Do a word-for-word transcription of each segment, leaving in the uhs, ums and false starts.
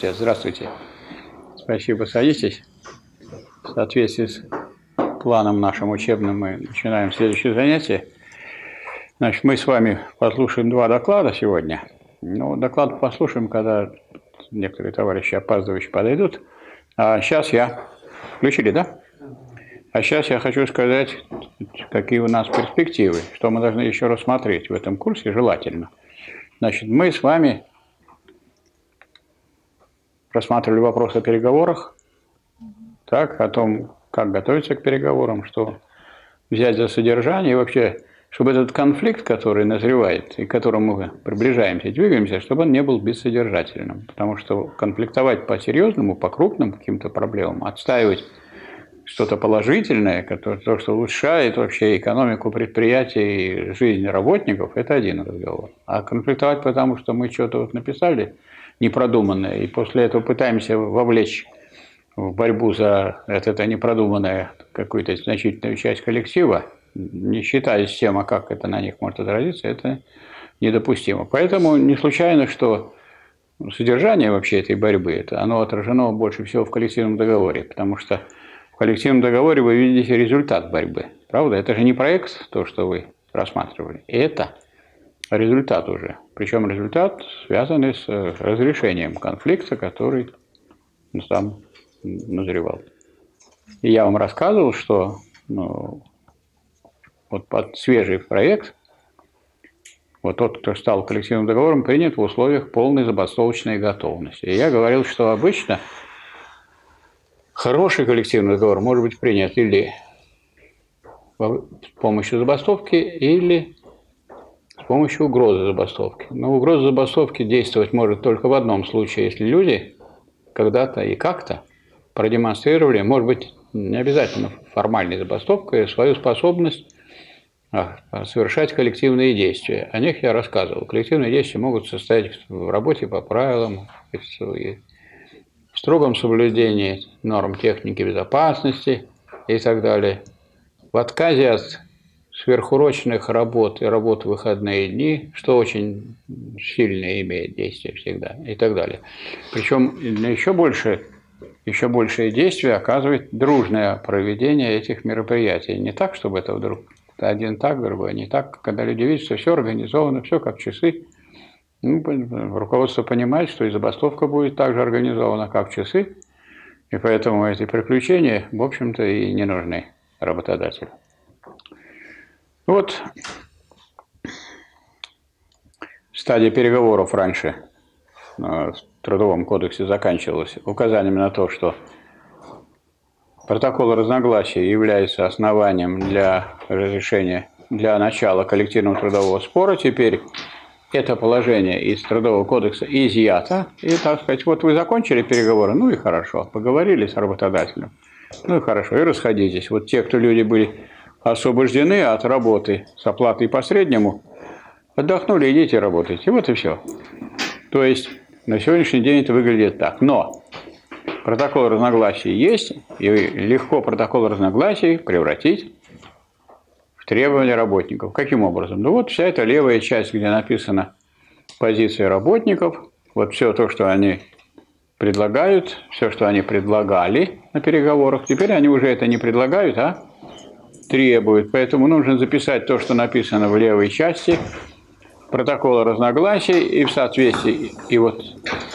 университет. Здравствуйте. Спасибо, садитесь. В соответствии с планом нашим учебным мы начинаем следующее занятие. Значит, мы с вами послушаем два доклада сегодня. Ну, доклад послушаем, когда некоторые товарищи опаздывающие подойдут. А сейчас я... Включили, да? А сейчас я хочу сказать, какие у нас перспективы, что мы должны еще рассмотреть в этом курсе, желательно. Значит, мы с вами рассматривали вопрос о переговорах, так, о том, как готовиться к переговорам, что взять за содержание, и вообще, чтобы этот конфликт, который назревает и к которому мы приближаемся, двигаемся, чтобы он не был бессодержательным. Потому что конфликтовать по-серьезному, по крупным каким-то проблемам, отстаивать что-то положительное, которое, то, что улучшает вообще экономику предприятий и жизнь работников, это один разговор. А конфликтовать потому, что мы что-то вот написали непродуманное, и после этого пытаемся вовлечь в борьбу за это непродуманное какую-то значительную часть коллектива, не считаясь тем, а как это на них может отразиться, это недопустимо. Поэтому не случайно, что содержание вообще этой борьбы, это, оно отражено больше всего в коллективном договоре, потому что в коллективном договоре вы видите результат борьбы. Правда? Это же не проект, то, что вы рассматривали. Это результат уже. Причем результат, связанный с разрешением конфликта, который сам назревал. И я вам рассказывал, что ну, вот под свежий проект, вот тот, кто стал коллективным договором, принят в условиях полной забастовочной готовности. И я говорил, что обычно хороший коллективный договор может быть принят или с помощью забастовки, или с помощью угрозы забастовки. Но угроза забастовки действовать может только в одном случае, если люди когда-то и как-то продемонстрировали, может быть, не обязательно формальной забастовкой, свою способность совершать коллективные действия. О них я рассказывал. Коллективные действия могут состоять в работе по правилам, в строгом соблюдении норм техники безопасности и так далее, в отказе от сверхурочных работ и работ в выходные дни, что очень сильно имеет действие всегда, и так далее. Причем еще больше, еще большее действие оказывает дружное проведение этих мероприятий. Не так, чтобы это вдруг один так, другой не так, когда люди видят, что все организовано, все как часы. Ну, руководство понимает, что и забастовка будет так же организована, как часы, и поэтому эти приключения, в общем-то, и не нужны работодателю. Вот стадия переговоров раньше в Трудовом кодексе заканчивалась указаниями на то, что протокол разногласий является основанием для разрешения, для начала коллективного трудового спора. Теперь это положение из Трудового кодекса изъято. И, так сказать, вот вы закончили переговоры, ну и хорошо, поговорили с работодателем, ну и хорошо, и расходитесь. Вот те, кто люди были освобождены от работы с оплатой по среднему, отдохнули, идите работайте. Вот и все. То есть на сегодняшний день это выглядит так. Но протокол разногласий есть, и легко протокол разногласий превратить в требования работников. Каким образом? Ну вот вся эта левая часть, где написана позиция работников, вот все то, что они предлагают, все, что они предлагали на переговорах, теперь они уже это не предлагают, а требуют. Поэтому нужно записать то, что написано в левой части протокола разногласий, и в соответствии, и вот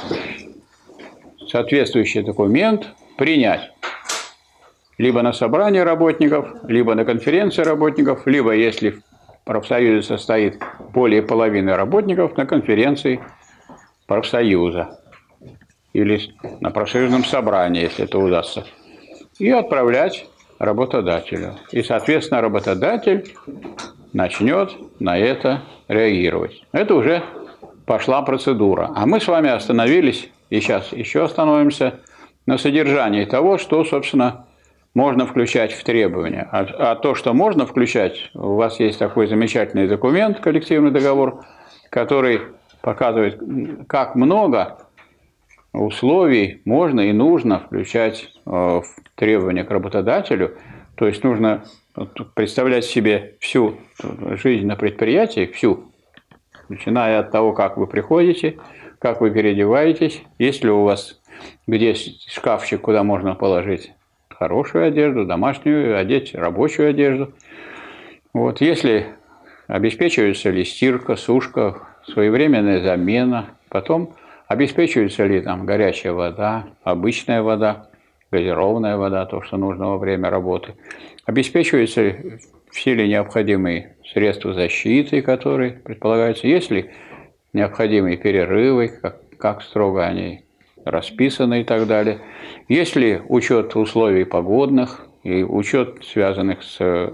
соответствующий документ принять либо на собрании работников, либо на конференции работников, либо, если в профсоюзе состоит более половины работников, на конференции профсоюза или на профсоюзном собрании, если это удастся, и отправлять работодателю. И, соответственно, работодатель начнет на это реагировать. Это уже пошла процедура. А мы с вами остановились, и сейчас еще остановимся, на содержании того, что, собственно, можно включать в требования. А, а то, что можно включать, у вас есть такой замечательный документ, коллективный договор, который показывает, как много условий можно и нужно включать в требования к работодателю. То есть нужно представлять себе всю жизнь на предприятии, всю, начиная от того, как вы приходите, как вы переодеваетесь, есть ли у вас где шкафчик, куда можно положить хорошую одежду, домашнюю, одеть рабочую одежду. Вот, если обеспечивается ли стирка, сушка, своевременная замена, потом обеспечивается ли там горячая вода, обычная вода, газированная вода, то, что нужно во время работы, обеспечиваются ли все ли необходимые средства защиты, которые предполагаются, есть ли необходимые перерывы, как, как строго они расписаны и так далее, есть ли учет условий погодных и учет, связанных с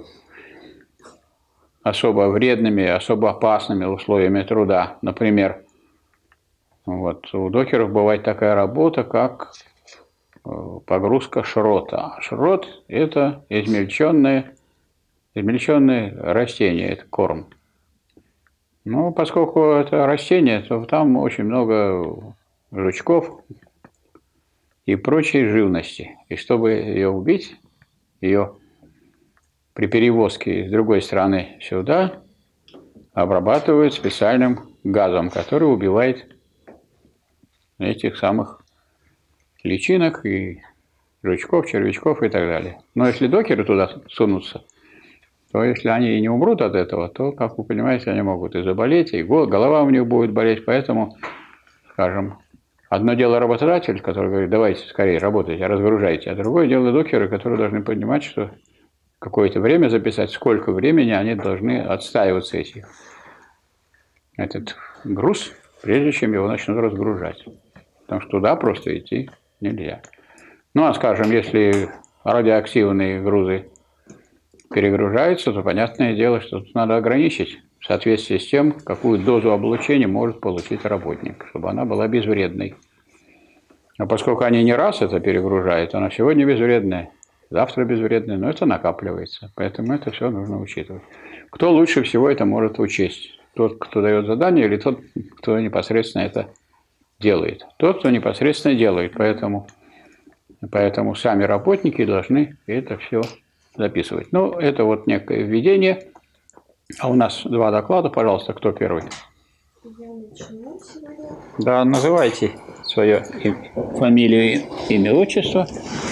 особо вредными, особо опасными условиями труда. Например, вот, у докеров бывает такая работа, как погрузка шрота. Шрот – это измельченное, измельченное растение, это корм. Но поскольку это растение, то там очень много жучков и прочей живности. И чтобы ее убить, ее при перевозке с другой стороны сюда обрабатывают специальным газом, который убивает этих самых личинок и жучков, червячков и так далее. Но если докеры туда сунутся, то если они и не умрут от этого, то, как вы понимаете, они могут и заболеть, и голова у них будет болеть. Поэтому, скажем, одно дело работодатель, который говорит, давайте скорее работайте, разгружайте, а другое дело докеры, которые должны понимать, что какое-то время записать, сколько времени они должны отстаиваться эти, этот груз, прежде чем его начнут разгружать. Потому что туда просто идти нельзя. Ну, а скажем, если радиоактивные грузы перегружаются, то понятное дело, что тут надо ограничить в соответствии с тем, какую дозу облучения может получить работник, чтобы она была безвредной. А поскольку они не раз это перегружают, она сегодня безвредная, завтра безвредная, но это накапливается. Поэтому это все нужно учитывать. Кто лучше всего это может учесть? Тот, кто дает задание, или тот, кто непосредственно это делает? Тот, кто непосредственно делает. Поэтому, поэтому сами работники должны это все записывать. Ну, это вот некое введение. А у нас два доклада. Пожалуйста, кто первый? Я начну сегодня. Да, называйте свое фамилию, имя, отчество.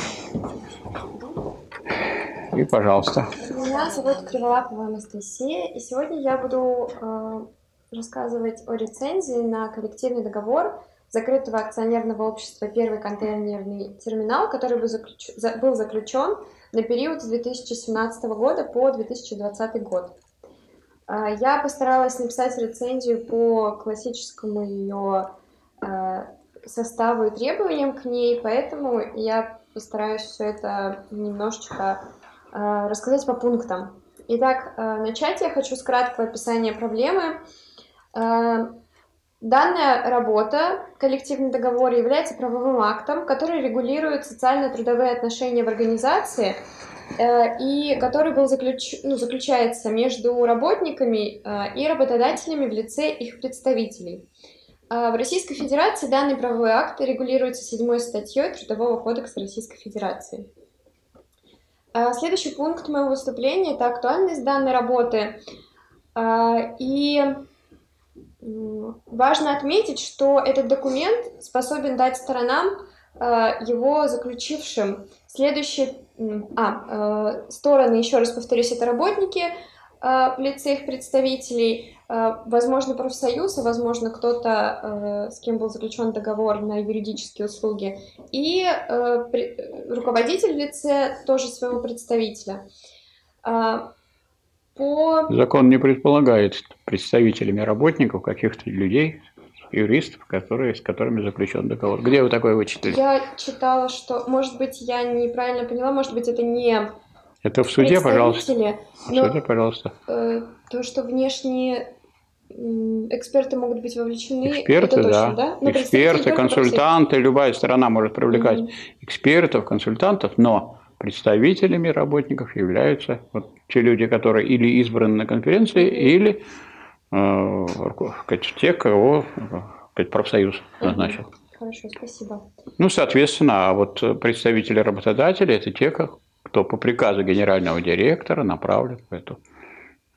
И, пожалуйста. Меня зовут Криволапова Анастасия, и сегодня я буду э, рассказывать о рецензии на коллективный договор закрытого акционерного общества «Первый контейнерный терминал», который был, заключ... был заключен на период с две тысячи семнадцатого года по две тысячи двадцатый год. Э, я постаралась написать рецензию по классическому ее э, составу и требованиям к ней, поэтому я постараюсь все это немножечко рассказать по пунктам. Итак, начать я хочу с краткого описания проблемы. Данная работа, коллективный договор, является правовым актом, который регулирует социально-трудовые отношения в организации и который был заключ... ну, заключается между работниками и работодателями в лице их представителей. В Российской Федерации данный правовой акт регулируется седьмой статьей Трудового кодекса Российской Федерации. Следующий пункт моего выступления – это актуальность данной работы. И важно отметить, что этот документ способен дать сторонам, его заключившим, следующие… А, стороны, еще раз повторюсь, это работники в лице их представителей, возможно, профсоюз, а возможно, кто-то, с кем был заключен договор на юридические услуги, и руководитель в лице тоже своего представителя. По... Закон не предполагает представителями работников каких-то людей, юристов, которые, с которыми заключен договор. Где вы такое вычитали? Я читала, что, может быть, я неправильно поняла, может быть, это не... Это в суде, пожалуйста. В но, суде, пожалуйста. Э, то, что внешние эксперты могут быть вовлечены, эксперты, это точно, да. да? Эксперты, консультанты, любая сторона может привлекать mm-hmm. экспертов, консультантов, но представителями работников являются вот те люди, которые или избраны на конференции, mm-hmm. или э, те, кого профсоюз mm-hmm. назначил. Хорошо, спасибо. Ну, соответственно, а вот представители работодателей – это те, кто по приказу генерального директора направлен в эту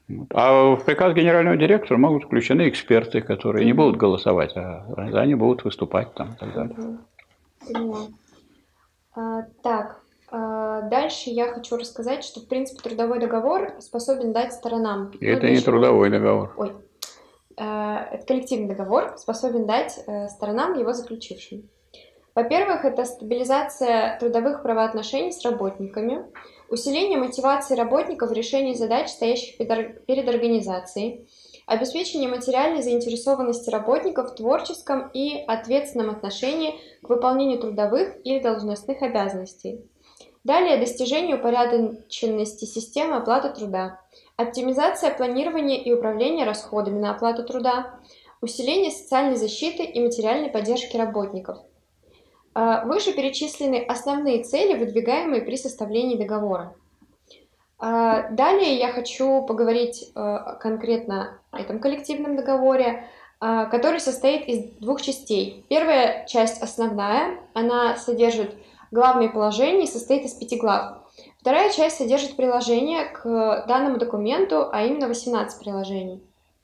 Вот. А в приказ генерального директора могут включены эксперты, которые не Мгм. будут голосовать, а они будут выступать там и так далее. Мгм. Поняла. А, так, а, дальше я хочу рассказать, что, в принципе, трудовой договор способен дать сторонам. И Ну, это для не чего? трудовой договор. Ой. А, это коллективный договор, способен дать э, сторонам, его заключившим. Во-первых, это стабилизация трудовых правоотношений с работниками, усиление мотивации работников в решении задач, стоящих перед ор- перед организацией, обеспечение материальной заинтересованности работников в творческом и ответственном отношении к выполнению трудовых или должностных обязанностей. Далее достижение упорядоченности системы оплаты труда, оптимизация планирования и управления расходами на оплату труда, усиление социальной защиты и материальной поддержки работников. А, Выше перечислены основные цели, выдвигаемые при составлении договора. А, Далее я хочу поговорить э, конкретно о этом коллективном договоре, а, который состоит из двух частей. Первая часть основная, она содержит главные положения и состоит из пяти глав. Вторая часть содержит приложение к данному документу, а именно восемнадцать приложений.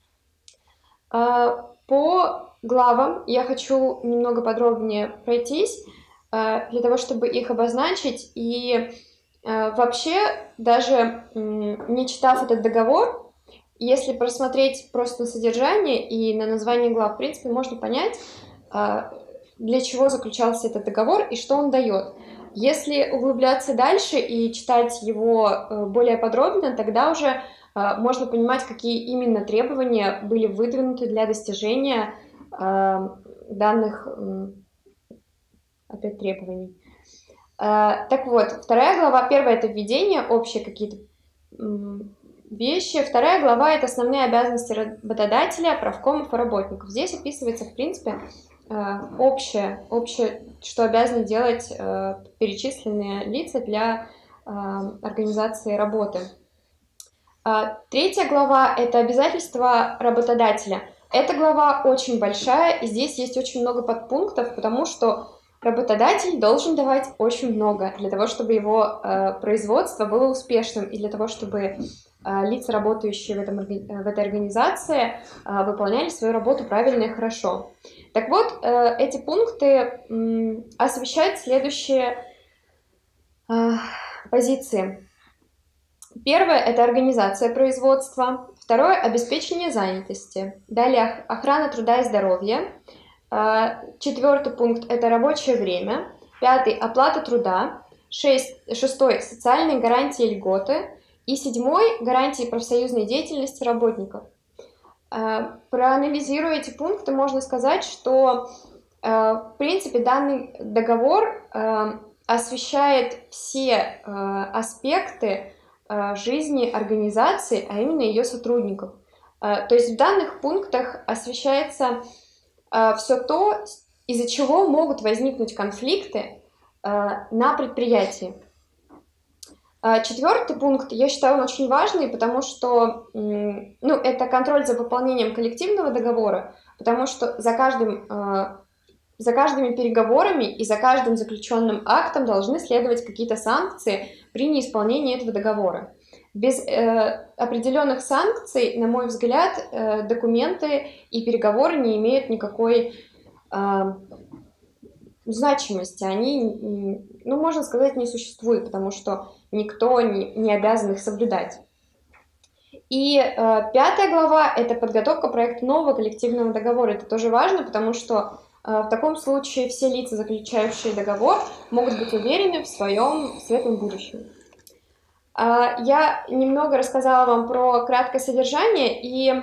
А, По главам я хочу немного подробнее пройтись, а, для того, чтобы их обозначить. И а, вообще, даже м, не читав этот договор, если просмотреть просто на содержание и на название глав, в принципе, можно понять, а, для чего заключался этот договор и что он дает. Если углубляться дальше и читать его э, более подробно, тогда уже а, можно понимать, какие именно требования были выдвинуты для достижения а, данных м, опять требований. А, Так вот, вторая глава, первая это введение, общие какие-то м, вещи. Вторая глава это основные обязанности работодателя, правкомов и работников. Здесь описывается, в принципе, а, общее, общее, что обязаны делать а, перечисленные лица для а, организации работы. А, Третья глава – это обязательства работодателя. Эта глава очень большая, и здесь есть очень много подпунктов, потому что работодатель должен давать очень много для того, чтобы его э, производство было успешным, и для того, чтобы э, лица, работающие в, этом, в этой организации, э, выполняли свою работу правильно и хорошо. Так вот, э, эти пункты м, освещают следующие э, позиции. Первое – это организация производства. Второе – обеспечение занятости. Далее охрана труда и здоровья. Четвертый пункт – это рабочее время. Пятый – оплата труда. Шесть, шестой – социальные гарантии и льготы. И седьмой – гарантии профсоюзной деятельности работников. Проанализируя эти пункты, можно сказать, что, в принципе, данный договор освещает все аспекты жизни организации, а именно ее сотрудников. То есть в данных пунктах освещается все то, из-за чего могут возникнуть конфликты на предприятии. Четвертый пункт, я считаю, он очень важный, потому что ну, это контроль за выполнением коллективного договора, потому что за каждым, за каждыми переговорами и за каждым заключенным актом должны следовать какие-то санкции при неисполнении этого договора. Без э, определенных санкций, на мой взгляд, э, документы и переговоры не имеют никакой э, значимости. Они, ну, можно сказать, не существуют, потому что никто не, не обязан их соблюдать. И э, пятая глава – это подготовка проекта нового коллективного договора. Это тоже важно, потому что э, в таком случае все лица, заключающие договор, могут быть уверены в своем светлом будущем. Я немного рассказала вам про краткое содержание, и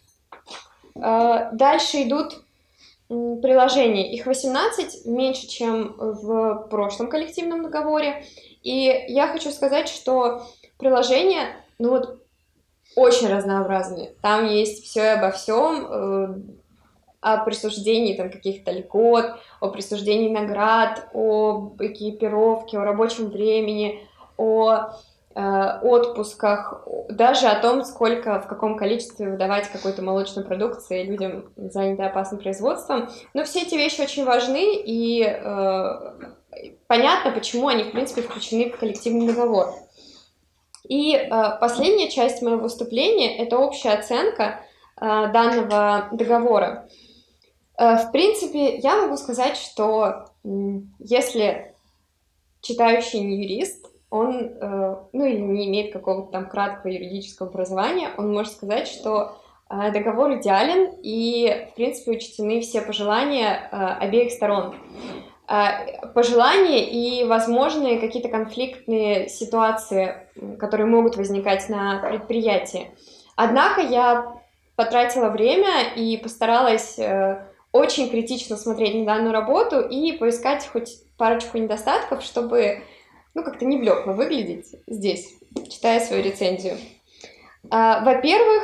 дальше идут приложения. Их восемнадцать, меньше, чем в прошлом коллективном договоре. И я хочу сказать, что приложения, ну вот, очень разнообразные. Там есть все и обо всем, о присуждении там каких-то льгот, о присуждении наград, об экипировке, о рабочем времени, о отпусках, даже о том, сколько, в каком количестве выдавать какой-то молочной продукции людям, занятым опасным производством. Но все эти вещи очень важны, и э, понятно, почему они, в принципе, включены в коллективный договор. И э, последняя часть моего выступления – это общая оценка э, данного договора. Э, в принципе, я могу сказать, что э, если читающий не юрист, он, э, ну или не имеет какого-то там краткого юридического образования, он может сказать, что э, договор идеален и, в принципе, учтены все пожелания э, обеих сторон. Э, пожелания и возможные какие-то конфликтные ситуации, которые могут возникать на предприятии. Однако я потратила время и постаралась э, очень критично смотреть на данную работу и поискать хоть парочку недостатков, чтобы ну, как-то не блекло выглядеть здесь, читая свою рецензию. А, во-первых,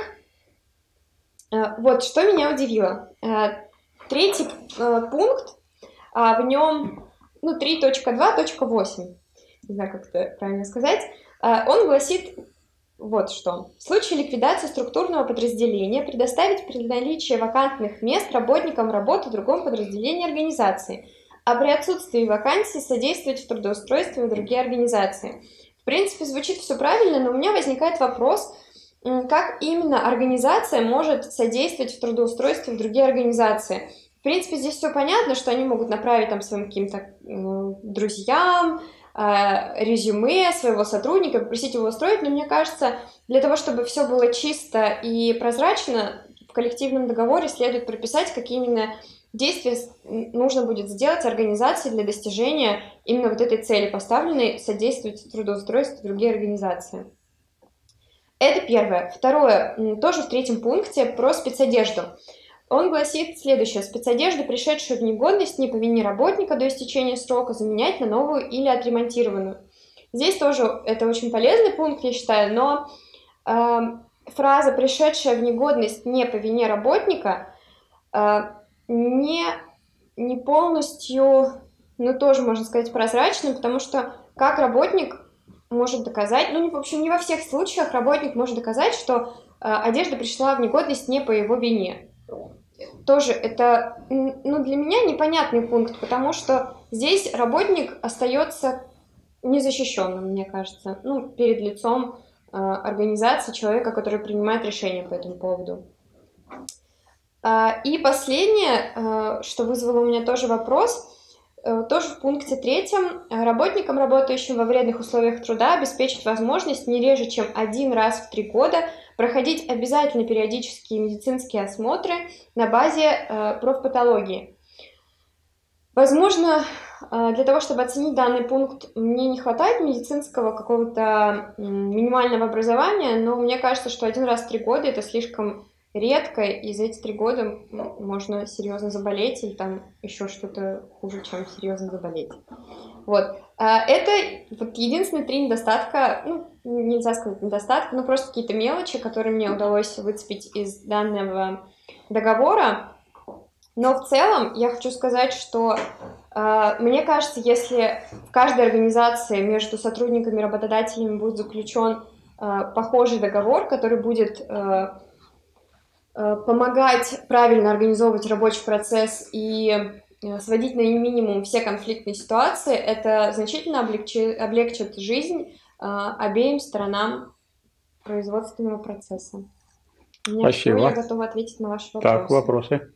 а, вот что меня удивило. А, третий а, пункт, а, в нем ну, три точка два точка восемь, не знаю, как это правильно сказать, а, он гласит вот что. В случае ликвидации структурного подразделения предоставить при наличии вакантных мест работникам работы в другом подразделении организации, а при отсутствии вакансий содействовать в трудоустройстве в другие организации. В принципе, звучит все правильно, но у меня возникает вопрос, как именно организация может содействовать в трудоустройстве в другие организации. В принципе, здесь все понятно, что они могут направить там своим каким-то э, друзьям, э, резюме своего сотрудника, попросить его устроить, но мне кажется, для того, чтобы все было чисто и прозрачно, в коллективном договоре следует прописать, какие именно действия нужно будет сделать организации для достижения именно вот этой цели поставленной, содействовать трудоустройству в другие организации. Это первое. Второе, тоже в третьем пункте про спецодежду. Он гласит следующее. Спецодежду, пришедшую в негодность, не по вине работника до истечения срока, заменять на новую или отремонтированную. Здесь тоже это очень полезный пункт, я считаю, но э, фраза «пришедшая в негодность не по вине работника» э, не, не полностью, ну тоже можно сказать, прозрачным, потому что как работник может доказать, ну, в общем, не во всех случаях работник может доказать, что э, одежда пришла в негодность не по его вине. Тоже это, ну, для меня непонятный пункт, потому что здесь работник остается незащищенным, мне кажется, ну, перед лицом э, организации человека, который принимает решение по этому поводу. Э, и последнее, э, что вызвало у меня тоже вопрос, э, тоже в пункте третьем. Работникам, работающим во вредных условиях труда, обеспечить возможность не реже, чем один раз в три года проходить обязательно периодические медицинские осмотры на базе э, профпатологии. Возможно, э, для того, чтобы оценить данный пункт, мне не хватает медицинского какого-то э, минимального образования, но мне кажется, что один раз в три года это слишком редко, и за эти три года можно серьезно заболеть или там еще что-то хуже, чем серьезно заболеть. Вот. Это вот единственные три недостатка, ну, нельзя сказать недостатка, но просто какие-то мелочи, которые мне удалось выцепить из данного договора. Но в целом я хочу сказать, что э, мне кажется, если в каждой организации между сотрудниками и работодателями будет заключен э, похожий договор, который будет э, э, помогать правильно организовывать рабочий процесс и сводить на минимум все конфликтные ситуации, это значительно облегчит, облегчит жизнь э, обеим сторонам производственного процесса. У меня Спасибо. все, я готова ответить на ваши вопросы. Так, вопросы.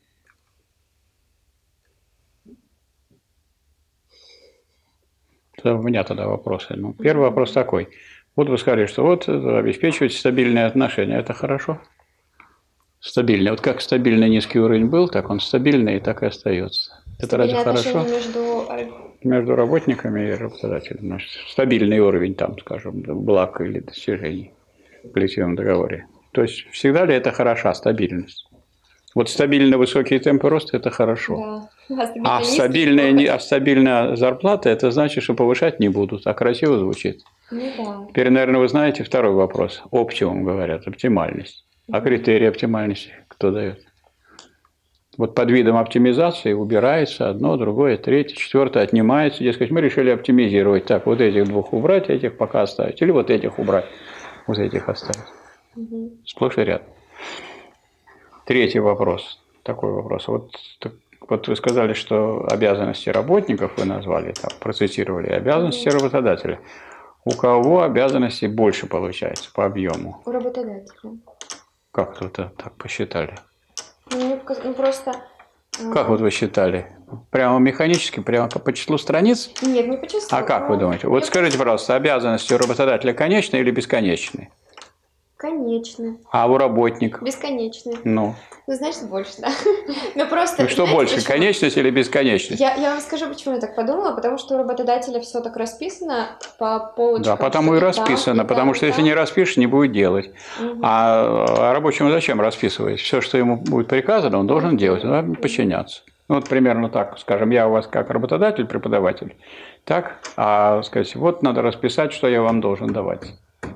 У меня тогда вопросы. Ну, первый mm-hmm. вопрос такой. Вот вы сказали, что вот обеспечивать стабильные отношения, это хорошо? Стабильный. Вот как стабильный низкий уровень был, так он стабильный и так и остается. Это разве хорошо? Между... между работниками и работодателями. Значит, стабильный уровень, там, скажем, благ или достижений в коллективном договоре. То есть всегда ли это хороша стабильность? Вот стабильно высокие темпы роста – это хорошо. Да. А, стабильная, а стабильная зарплата – это значит, что повышать не будут, а красиво звучит. Ну, да. Теперь, наверное, вы знаете второй вопрос. Оптимум, говорят, оптимальность. А критерии оптимальности кто дает? Вот под видом оптимизации убирается одно, другое, третье, четвертое отнимается. Дескать, мы решили оптимизировать. Так, вот этих двух убрать, этих пока оставить. Или вот этих убрать, вот этих оставить. Угу. Сплошь и рядом. Третий вопрос. Такой вопрос. Вот, вот вы сказали, что обязанности работников вы назвали, там, процитировали, обязанности угу. работодателя. у кого обязанностей больше получается по объему? У работодателя. Как вы это так посчитали? Ну, мне показ- ну, просто... э, Как вот вы считали? Прямо механически, прямо по числу страниц? Нет, не по числу. А как вы но думаете? Вот мне скажите, пожалуйста, обязанности у работодателя конечные или бесконечные? Конечно. А у работника? Бесконечные. Ну, Ну, значит, больше, да. Ну, просто... ну что знаете, больше, почему? конечность или бесконечность? Я, я вам скажу, почему я так подумала. Потому что у работодателя все так расписано по полочкам. Да, потому и что там, расписано, и потому там, что и если там. не распишешь, не будет делать. Мгм. А рабочему зачем расписывать? Все, что ему будет приказано, он должен делать, он должен подчиняться. Ну, вот примерно так, скажем, я у вас как работодатель, преподаватель, так, а сказать, вот надо расписать, что я вам должен давать.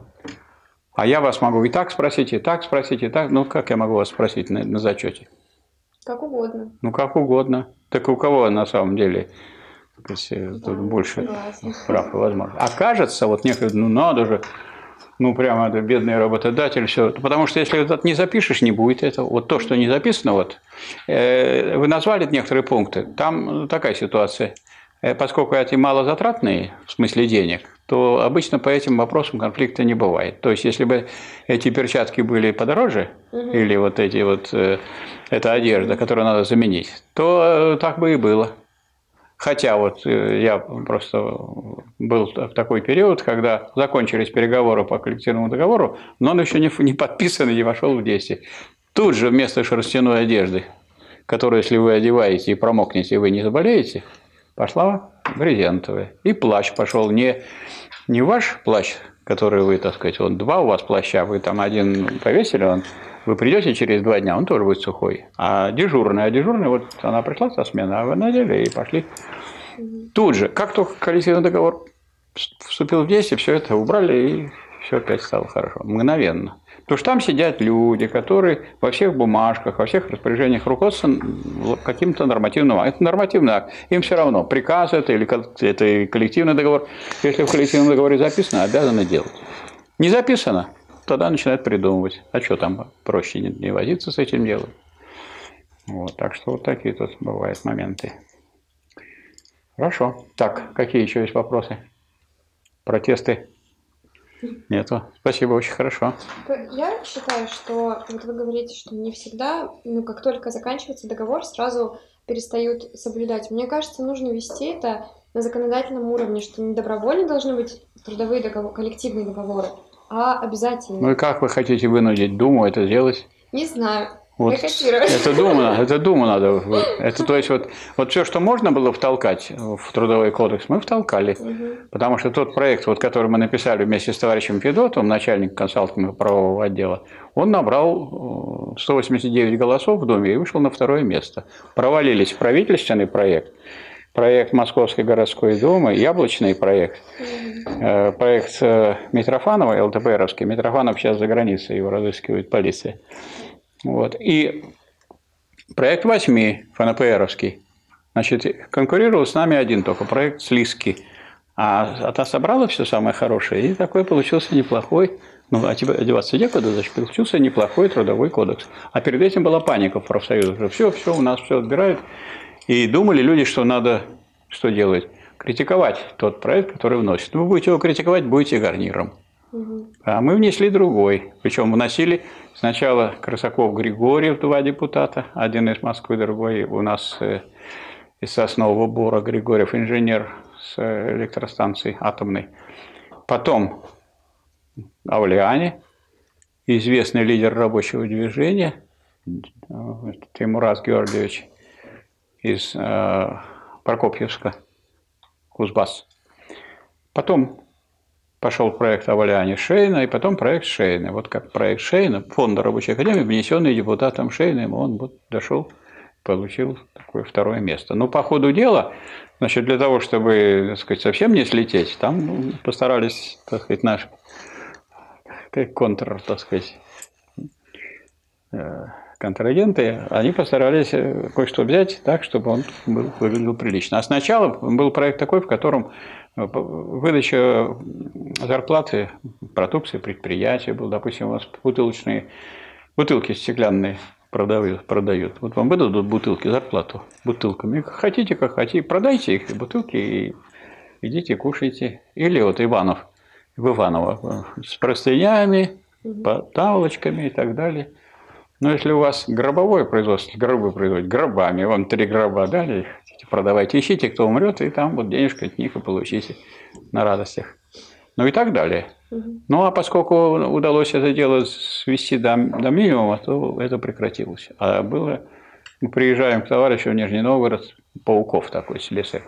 А я вас могу и так спросить, и так спросить, и так. Ну, как я могу вас спросить на, на зачете? Как угодно. Ну, как угодно. Так у кого на самом деле так сказать, тут Да, больше согласна. прав и возможностей? А кажется, вот некоторые, ну, надо же, ну, прямо это бедный работодатель, все. Потому что если вот это не запишешь, не будет этого. Вот то, что не записано, вот, э, вы назвали некоторые пункты, там такая ситуация. Э, Поскольку эти малозатратные, в смысле денег, то обычно по этим вопросам конфликта не бывает. То есть, если бы эти перчатки были подороже, Мгм. или вот эти вот, э, эта одежда, которую надо заменить, то э, так бы и было. Хотя вот э, я просто был в такой период, когда закончились переговоры по коллективному договору, но он еще не, не подписан и не вошел в действие. Тут же вместо шерстяной одежды, которую, если вы одеваете и промокнете, вы не заболеете, пошла брезентовая. И плащ пошел не, не ваш плащ, который вы, так сказать, вот два у вас плаща, вы там один повесили, он, вы придете через два дня, он тоже будет сухой. А дежурный, а дежурный, вот она пришла со смены, а вы надели и пошли. Мгм. Тут же, как только коллективный договор вступил в действие, все это убрали, и все опять стало хорошо. Мгновенно. Потому что там сидят люди, которые во всех бумажках, во всех распоряжениях руководствуются каким-то нормативным актом. Это нормативный акт. Им все равно, приказ это или это коллективный договор. Если в коллективном договоре записано, обязаны делать. Не записано, тогда начинают придумывать. А что там, проще не, не возиться с этим делом. Вот, так что вот такие тут бывают моменты. Хорошо. Так, какие еще есть вопросы? Протесты? Нету. Спасибо, очень хорошо. Я считаю, что вот вы говорите, что не всегда, ну, как только заканчивается договор, сразу перестают соблюдать. Мне кажется, нужно вести это на законодательном уровне, что не добровольно должны быть трудовые договоры, коллективные договоры, а обязательно. Ну и как вы хотите вынудить Думу это сделать? Не знаю. Вот Бойкотировать. это Думу, это Думу надо. Это, то есть вот, вот все, что можно было втолкать в Трудовой кодекс, мы втолкали. Мгм. Потому что тот проект, вот, который мы написали вместе с товарищем Федотовым, начальником консалтинга правового отдела, он набрал сто восемьдесят девять голосов в Думе и вышел на второе место. Провалились правительственный проект, проект Московской городской думы, яблочный проект, Мгм. проект Митрофанова, ЛТПРовский. Митрофанов сейчас за границей, его разыскивает полиция. Вот. И проект восьми, ФНПРовский, значит, конкурировал с нами один только, проект Слизкий. А та собрала все самое хорошее, и такой получился неплохой, ну, а тебе одеваться некуда, значит, получился неплохой трудовой кодекс. А перед этим была паника в профсоюзах, что все, все, у нас все отбирают. И думали люди, что надо, что делать? Критиковать тот проект, который вносит. Вы будете его критиковать, будете гарниром. Мгм. А мы внесли другой. Причем вносили сначала Красаков Григорьев, два депутата, один из Москвы, другой у нас из Соснового Бора, Григорьев, инженер с электростанции атомной. Потом Авлиане, известный лидер рабочего движения, Тимураз Георгиевич из э, Прокопьевска, Кузбасс. Потом пошел проект Авлиане Шейна, и потом проект Шейна. Вот как проект Шейна, фонда рабочей академии, внесенный депутатом Шейным, он вот дошел, получил такое второе место. Но по ходу дела, значит, для того, чтобы, так сказать, совсем не слететь, там ну, постарались, так сказать, наш контр, так сказать, контрагенты, они постарались кое-что взять так, чтобы он был, выглядел прилично. А сначала был проект такой, в котором выдача зарплаты, продукции предприятия был, допустим, у вас бутылочные, бутылки стеклянные продают, продают. Вот вам выдадут бутылки, зарплату бутылками. Как хотите, как хотите, продайте их, бутылки, и идите, кушайте. Или вот Иванов, в Иваново, с простынями, Мгм. таволочками и так далее. Но если у вас гробовое производство, гробы производят гробами, вам три гроба дали, продавайте, ищите, кто умрет, и там вот денежка от них и получите на радостях. Ну и так далее. Мгм. Ну а поскольку удалось это дело свести до, до минимума, то это прекратилось. А было, мы приезжаем к товарищу в Нижний Новгород, Пауков такой слесарь,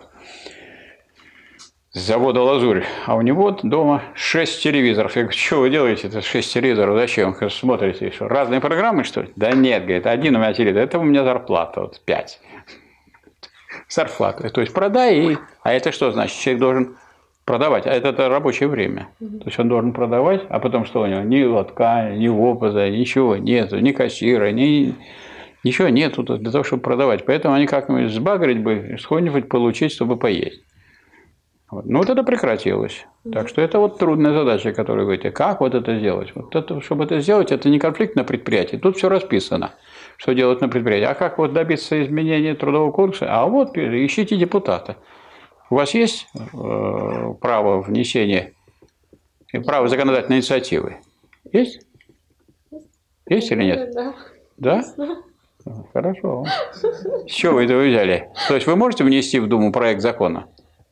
с завода «Лазурь», а у него дома шесть телевизоров. Я говорю, что вы делаете, это шесть телевизоров, зачем? Он говорит, смотрите, что, разные программы, что ли? Да нет, говорит, один у меня телевизор, это у меня зарплата, вот пять. Зарплата. То есть продай, и... а это что значит? Человек должен продавать, а это, это рабочее время. Мгм. То есть он должен продавать, а потом что у него? Ни лотка, ни вопоза, ничего нету, ни кассира, ни... ничего нету для того, чтобы продавать. Поэтому они как-нибудь сбагрить бы, что-нибудь получить, чтобы поесть. Вот. Ну вот это прекратилось. Мгм. Так что это вот трудная задача, которую вы говорите. Как вот это сделать? Вот это, чтобы это сделать, это не конфликт на предприятии. Тут все расписано, что делать на предприятии. А как вот добиться изменения трудового кодекса? А вот ищите депутата. У вас есть э, право внесения, право законодательной инициативы? Есть? Есть или нет? Да. Да? Ясно. Хорошо. С чего вы это взяли? То есть вы можете внести в Думу проект закона?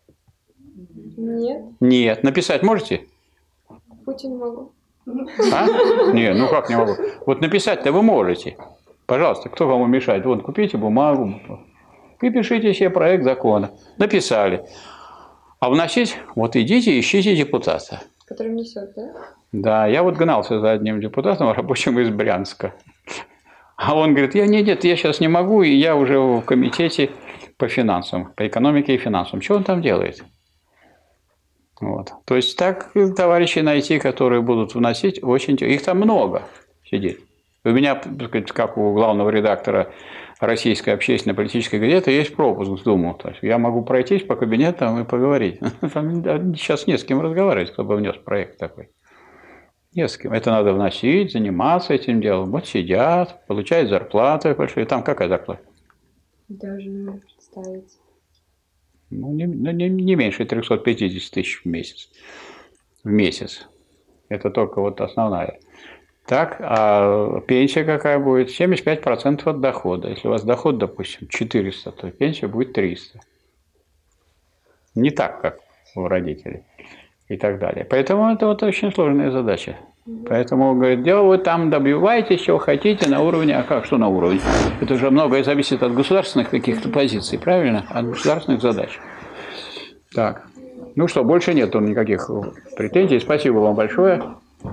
Нет, Нет. Написать можете? Путин могу. А? Не, ну как не могу. Вот написать-то вы можете. Пожалуйста, кто кому мешает? Вот купите бумагу и пишите себе проект закона. Написали. А вносить, вот идите, ищите депутата. Который несет, да? Да, я вот гнался за одним депутатом, рабочим из Брянска. А он говорит, я нет, нет, я сейчас не могу, и я уже в комитете по финансам, по экономике и финансам. Что он там делает? Вот. То есть так товарищей найти, которые будут вносить, очень... Их там много сидит. У меня, так сказать, как у главного редактора Российской общественно-политической газеты, есть пропуск в Думу. То есть я могу пройтись по кабинетам и поговорить. Там сейчас не с кем разговаривать, кто бы внес проект такой. Не с кем. Это надо вносить, заниматься этим делом. Вот сидят, получают зарплату большую. Там какая зарплата? Даже не могу представить. Ну, не, не, не меньше трёхсот пятидесяти тысяч в месяц. В месяц. Это только вот основная. Так, а пенсия какая будет? семьдесят пять процентов от дохода. Если у вас доход, допустим, четыреста, то пенсия будет триста. Не так, как у родителей. И так далее. Поэтому это вот очень сложная задача. Угу. Поэтому, говорит, дело вы там добиваетесь, чего хотите на уровне, а как, что на уровне? Это же многое зависит от государственных каких-то позиций, правильно? От государственных задач. Так, ну что, больше нету никаких претензий. Спасибо вам большое.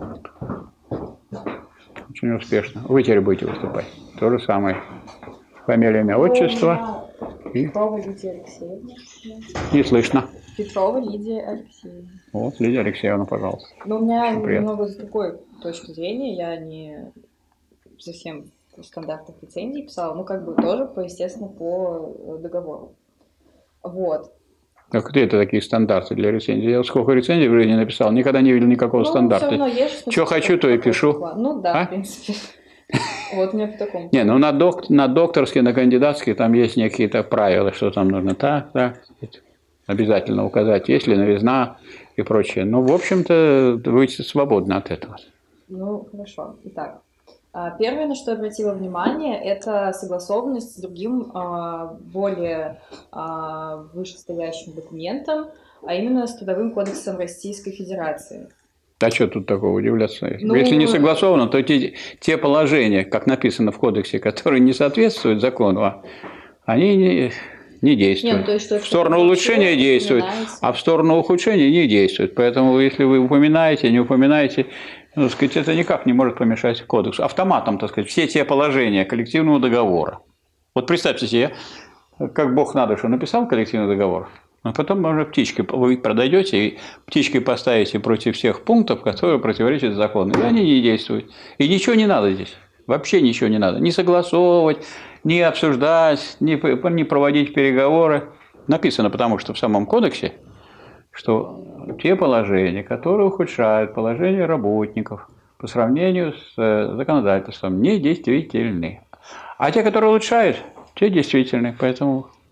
Очень успешно. Вы теперь будете выступать. То же самое. Фамилия, имя, отчество. Петрова Лидия Алексеевна. Не слышно. Петрова Лидия Алексеевна. Вот, Лидия Алексеевна, пожалуйста. Ну, у меня Привет. немного с другой точки зрения. Я не совсем в стандартных рецензий писала, ну, как бы тоже, по, естественно, по договору. Вот. А где это такие стандарты для рецензии? Я сколько рецензий в жизни написал, никогда не видел никакого ну, стандарта. Все равно есть, что хочу, то и пишу. Ну да, а? в принципе. Вот у меня по такому. Не, ну на, док, на докторские, на кандидатские там есть какие-то правила, что там нужно так, так. Обязательно указать, есть ли новизна и прочее. Ну, в общем-то, вы свободны от этого. Ну, хорошо. Итак, первое, на что я обратила внимание, это согласованность с другим, более вышестоящим документом, а именно с Трудовым кодексом Российской Федерации. А что тут такого удивляться? Ну, если не согласовано, то те, те положения, как написано в кодексе, которые не соответствуют закону, они не, не действуют. Нет, то есть, что в сторону улучшения действуют, а в сторону ухудшения не действуют. Поэтому, если вы упоминаете, не упоминаете, ну, так сказать, это никак не может помешать кодексу. Автоматом, так сказать, все те положения коллективного договора. Вот представьте себе, как Бог на душу написал коллективный договор, а потом можно птичкой, вы подойдете и птичкой поставите против всех пунктов, которые противоречат закону. И они не действуют. И ничего не надо здесь. Вообще ничего не надо. Не согласовывать, не обсуждать, не, не проводить переговоры. Написано, потому что в самом кодексе, что те положения, которые ухудшают положение работников по сравнению с законодательством, недействительны. А те, которые улучшают, те действительны. Поэтому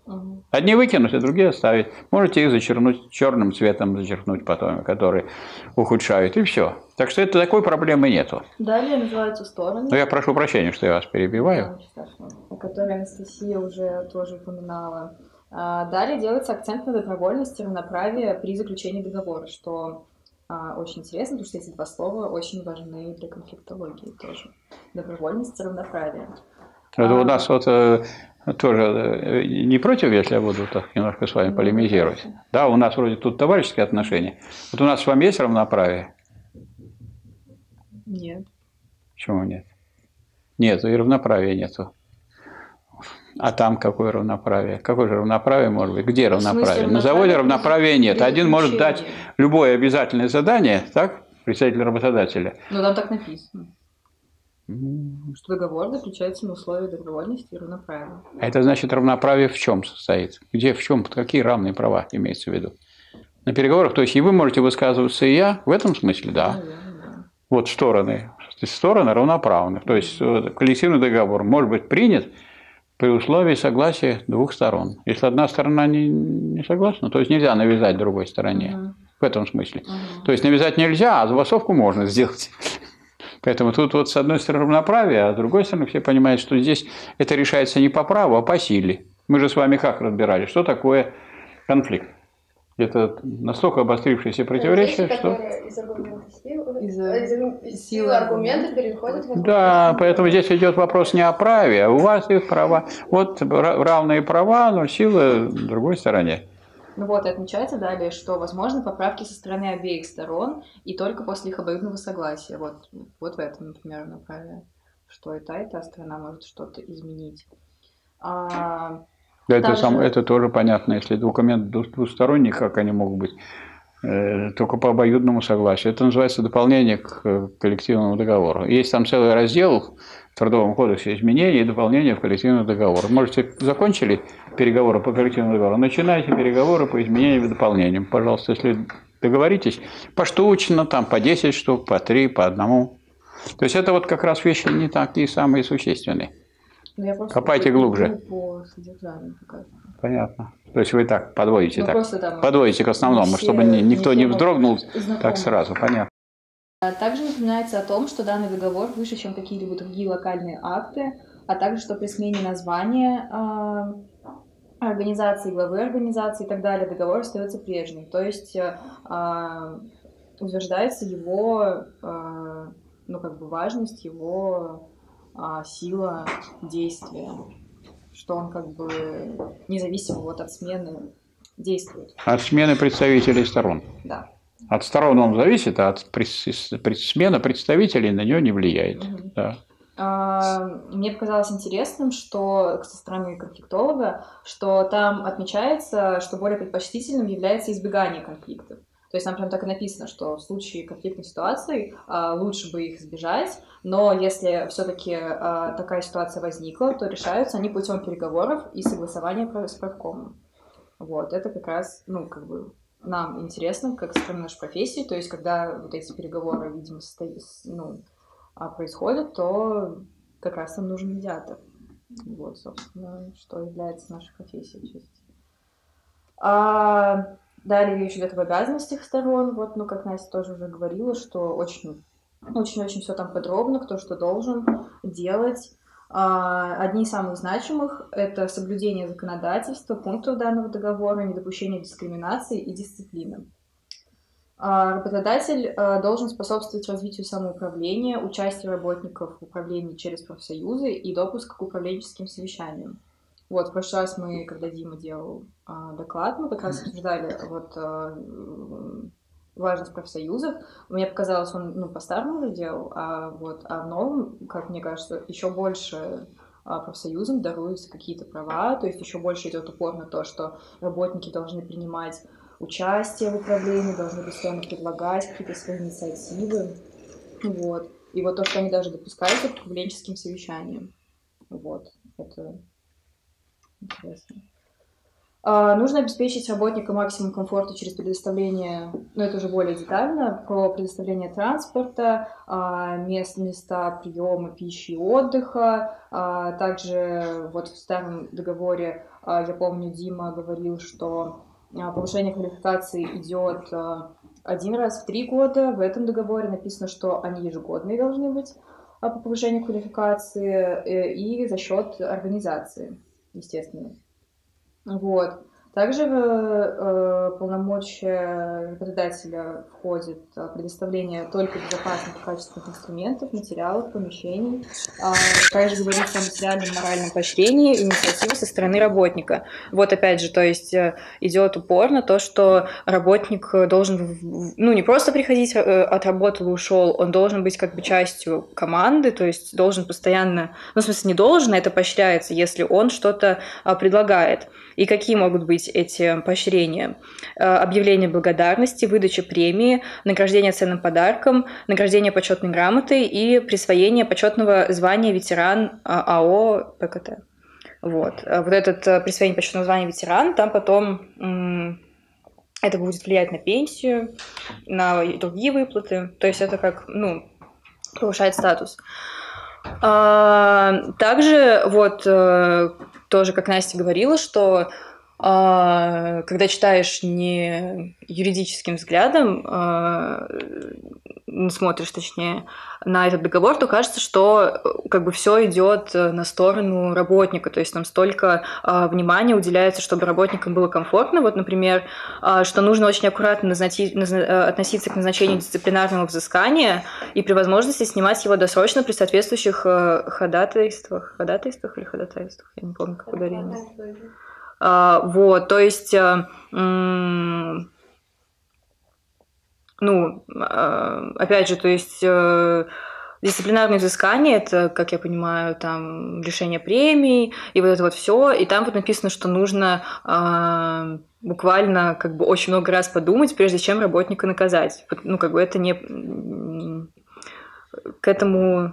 Угу. Одни выкинуть, а другие оставить. Можете их зачеркнуть черным цветом, зачеркнуть потом, которые ухудшают, и все. Так что это такой проблемы нету. Далее называются стороны. Но я прошу прощения, что я вас перебиваю. О которой Анастасия уже тоже упоминала. Далее делается акцент на добровольность и равноправие при заключении договора, что очень интересно, потому что эти два слова очень важны для конфликтологии тоже. Добровольность и равноправие. Это у нас вот э, тоже не против, если я буду так немножко с вами полемизировать. Да, у нас вроде тут товарищеские отношения. Вот у нас с вами есть равноправие? Нет. Почему нет? Нет, и равноправия нету. А там какое равноправие? Какое же равноправие может быть? Где равноправие? На заводе равноправия нет. Один может дать любое обязательное задание, так, представитель работодателя. Ну, там так написано. Что договор заключается на условии добровольности и равноправия. Это значит, равноправие в чем состоит? Где, в чем, какие равные права имеется в виду? На переговорах, то есть и вы можете высказываться, и я, в этом смысле, да. Наверное, да. Вот стороны, стороны равноправны. То есть коллективный договор может быть принят при условии согласия двух сторон. Если одна сторона не, не согласна, то есть нельзя навязать другой стороне. Uh-huh. В этом смысле. Uh-huh. То есть навязать нельзя, а согласовку можно сделать. Поэтому тут вот с одной стороны равноправие, а с другой стороны все понимают, что здесь это решается не по праву, а по силе. Мы же с вами как разбирали, что такое конфликт. Это настолько обострившееся противоречие, вещи, что... Из аргумента силы, из, из силы аргумента переходят в... Да, поэтому здесь идет вопрос не о праве, а у вас есть права. Вот равные права, но сила в другой стороне. Ну вот, и отмечается далее, что возможны поправки со стороны обеих сторон и только после их обоюдного согласия. Вот, вот в этом, например, равноправие, что и та, и та сторона может что-то изменить. А... Да, это, Также... сам, это тоже понятно. Если документ двусторонний, как они могут быть, э, только по обоюдному согласию. Это называется дополнение к коллективному договору. Есть там целый раздел в Трудовом кодексе изменений и дополнения в коллективный договор. Можете, закончили переговоры по коллективному договору, начинайте переговоры по изменениям и дополнениям. Пожалуйста, если договоритесь, поштучно, там по десять штук, по три, по одному. То есть это вот как раз вещи не такие самые существенные. Копайте глубже. По содержанию пока. Понятно. То есть вы так подводите, так, там, подводите к основному, чтобы никто не вздрогнул так сразу. Понятно. Также напоминается о том, что данный договор выше, чем какие-либо другие локальные акты, а также, что при смене названия э, организации, главы организации и так далее, договор остается прежним. То есть э, утверждается его э, ну, как бы важность, его сила действия, что он как бы независимо вот от смены действует. От смены представителей сторон. Да. От сторон он зависит, а от смены представителей на нее не влияет. Угу. Да. А, мне показалось интересным, что со стороны конфликтолога, что там отмечается, что более предпочтительным является избегание конфликтов. То есть там прям так и написано, что в случае конфликтных ситуаций а, лучше бы их избежать, но если все-таки а, такая ситуация возникла, то решаются они путем переговоров и согласования с правкомом. Вот, это как раз, ну, как бы нам интересно, как со стороны нашей профессии, то есть когда вот эти переговоры, видимо, состо... ну, происходят, то как раз нам нужен медиатор. Вот, собственно, что является нашей профессией. А... Далее речь идет об обязанностях сторон, вот, ну, как Настя тоже уже говорила, что очень, очень-очень все там подробно, кто что должен делать. Одни из самых значимых – это соблюдение законодательства, пунктов данного договора, недопущение дискриминации и дисциплины. Работодатель должен способствовать развитию самоуправления, участию работников в управлении через профсоюзы и допуск к управленческим совещаниям. Вот, в прошлый раз мы, когда Дима делал а, доклад, мы как раз обсуждали вот, а, важность профсоюзов. Мне показалось, он ну, по-старому уже делал, а, вот, а в новом, как мне кажется, еще больше а, профсоюзам даруются какие-то права, то есть еще больше идет упор на то, что работники должны принимать участие в управлении, должны постоянно предлагать какие-то свои инициативы. Вот. И вот то, что они даже допускаются к управленческим совещаниям. Вот, это... Интересно. А, Нужно обеспечить работника максимум комфорта через предоставление, ну это уже более детально, про предоставление транспорта, а, мест, места приема пищи и отдыха. А, Также вот в старом договоре, а, я помню, Дима говорил, что а, повышение квалификации идет а, один раз в три года. В этом договоре написано, что они ежегодные должны быть а, по повышению квалификации э, и за счет организации, естественно. Вот. Также в э, полномочия работодателя входит э, предоставление только безопасных и качественных инструментов, материалов, помещений. А, также говорится о материальном и моральном поощрении и инициативе со стороны работника. Вот опять же, то есть э, идет упор на то, что работник должен, в- ну, не просто приходить, э, отработал и ушел, он должен быть как бы частью команды, то есть должен постоянно, ну, в смысле, не должен, а это поощряется, если он что-то а, предлагает. И какие могут быть эти поощрения? Э, Объявление благодарности, выдача премии, награждение ценным подарком, награждение почетной грамотой и присвоение почетного звания ветеран а, АО ПКТ. Вот. Э, Вот этот э, присвоение почетного звания ветеран, там потом м, это будет влиять на пенсию, на другие выплаты. То есть это как, ну, повышает статус. А, Также вот э, тоже, как Настя говорила, что а, когда читаешь не юридическим взглядом, а, м, смотришь, точнее, на этот договор, то кажется, что э, как бы все идет э, на сторону работника, то есть там столько а, внимания уделяется, чтобы работникам было комфортно. Вот, например, а, что нужно очень аккуратно назначи- назна- э, относиться к назначению дисциплинарного взыскания и при возможности снимать его досрочно при соответствующих э, ходатайствах. Ходатайствах или ходатайствах? Я не помню, как ударение. А, вот, то есть, э, м, ну, а, опять же, то есть э, дисциплинарные взыскания, это, как я понимаю, там лишение премий и вот это вот все, и там вот написано, что нужно а, буквально как бы очень много раз подумать, прежде чем работника наказать. Вот, ну, как бы это не м, к этому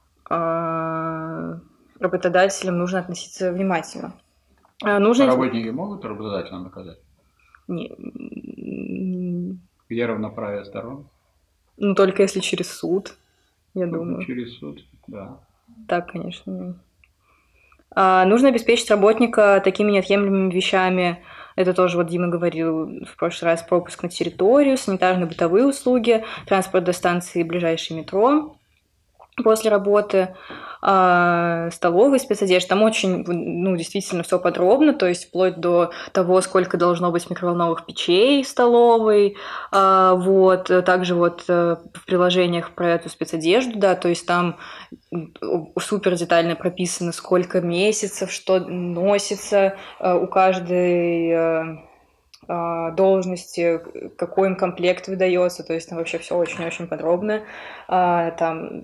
а, работодателям нужно относиться внимательно. А, А Нужно работники могут работодателя наказать? не, м, Где равноправие сторон? ну, только если через суд, я Ну, думаю. через суд, да. Так, конечно. не. А, нужно обеспечить работника такими неотъемлемыми вещами. Это тоже вот Дима говорил в прошлый раз: пропуск на территорию, санитарно-бытовые услуги, транспорт до станции и ближайшее метро после работы, а, столовые, спецодежда. Там очень, ну, действительно все подробно, то есть вплоть до того, сколько должно быть микроволновых печей в столовой. А, вот. Также вот э, в приложениях про эту спецодежду, да, то есть там супер детально прописано, сколько месяцев, что носится э, у каждой э, а, должности, какой им комплект выдается, то есть там вообще все очень-очень подробно. А, Там,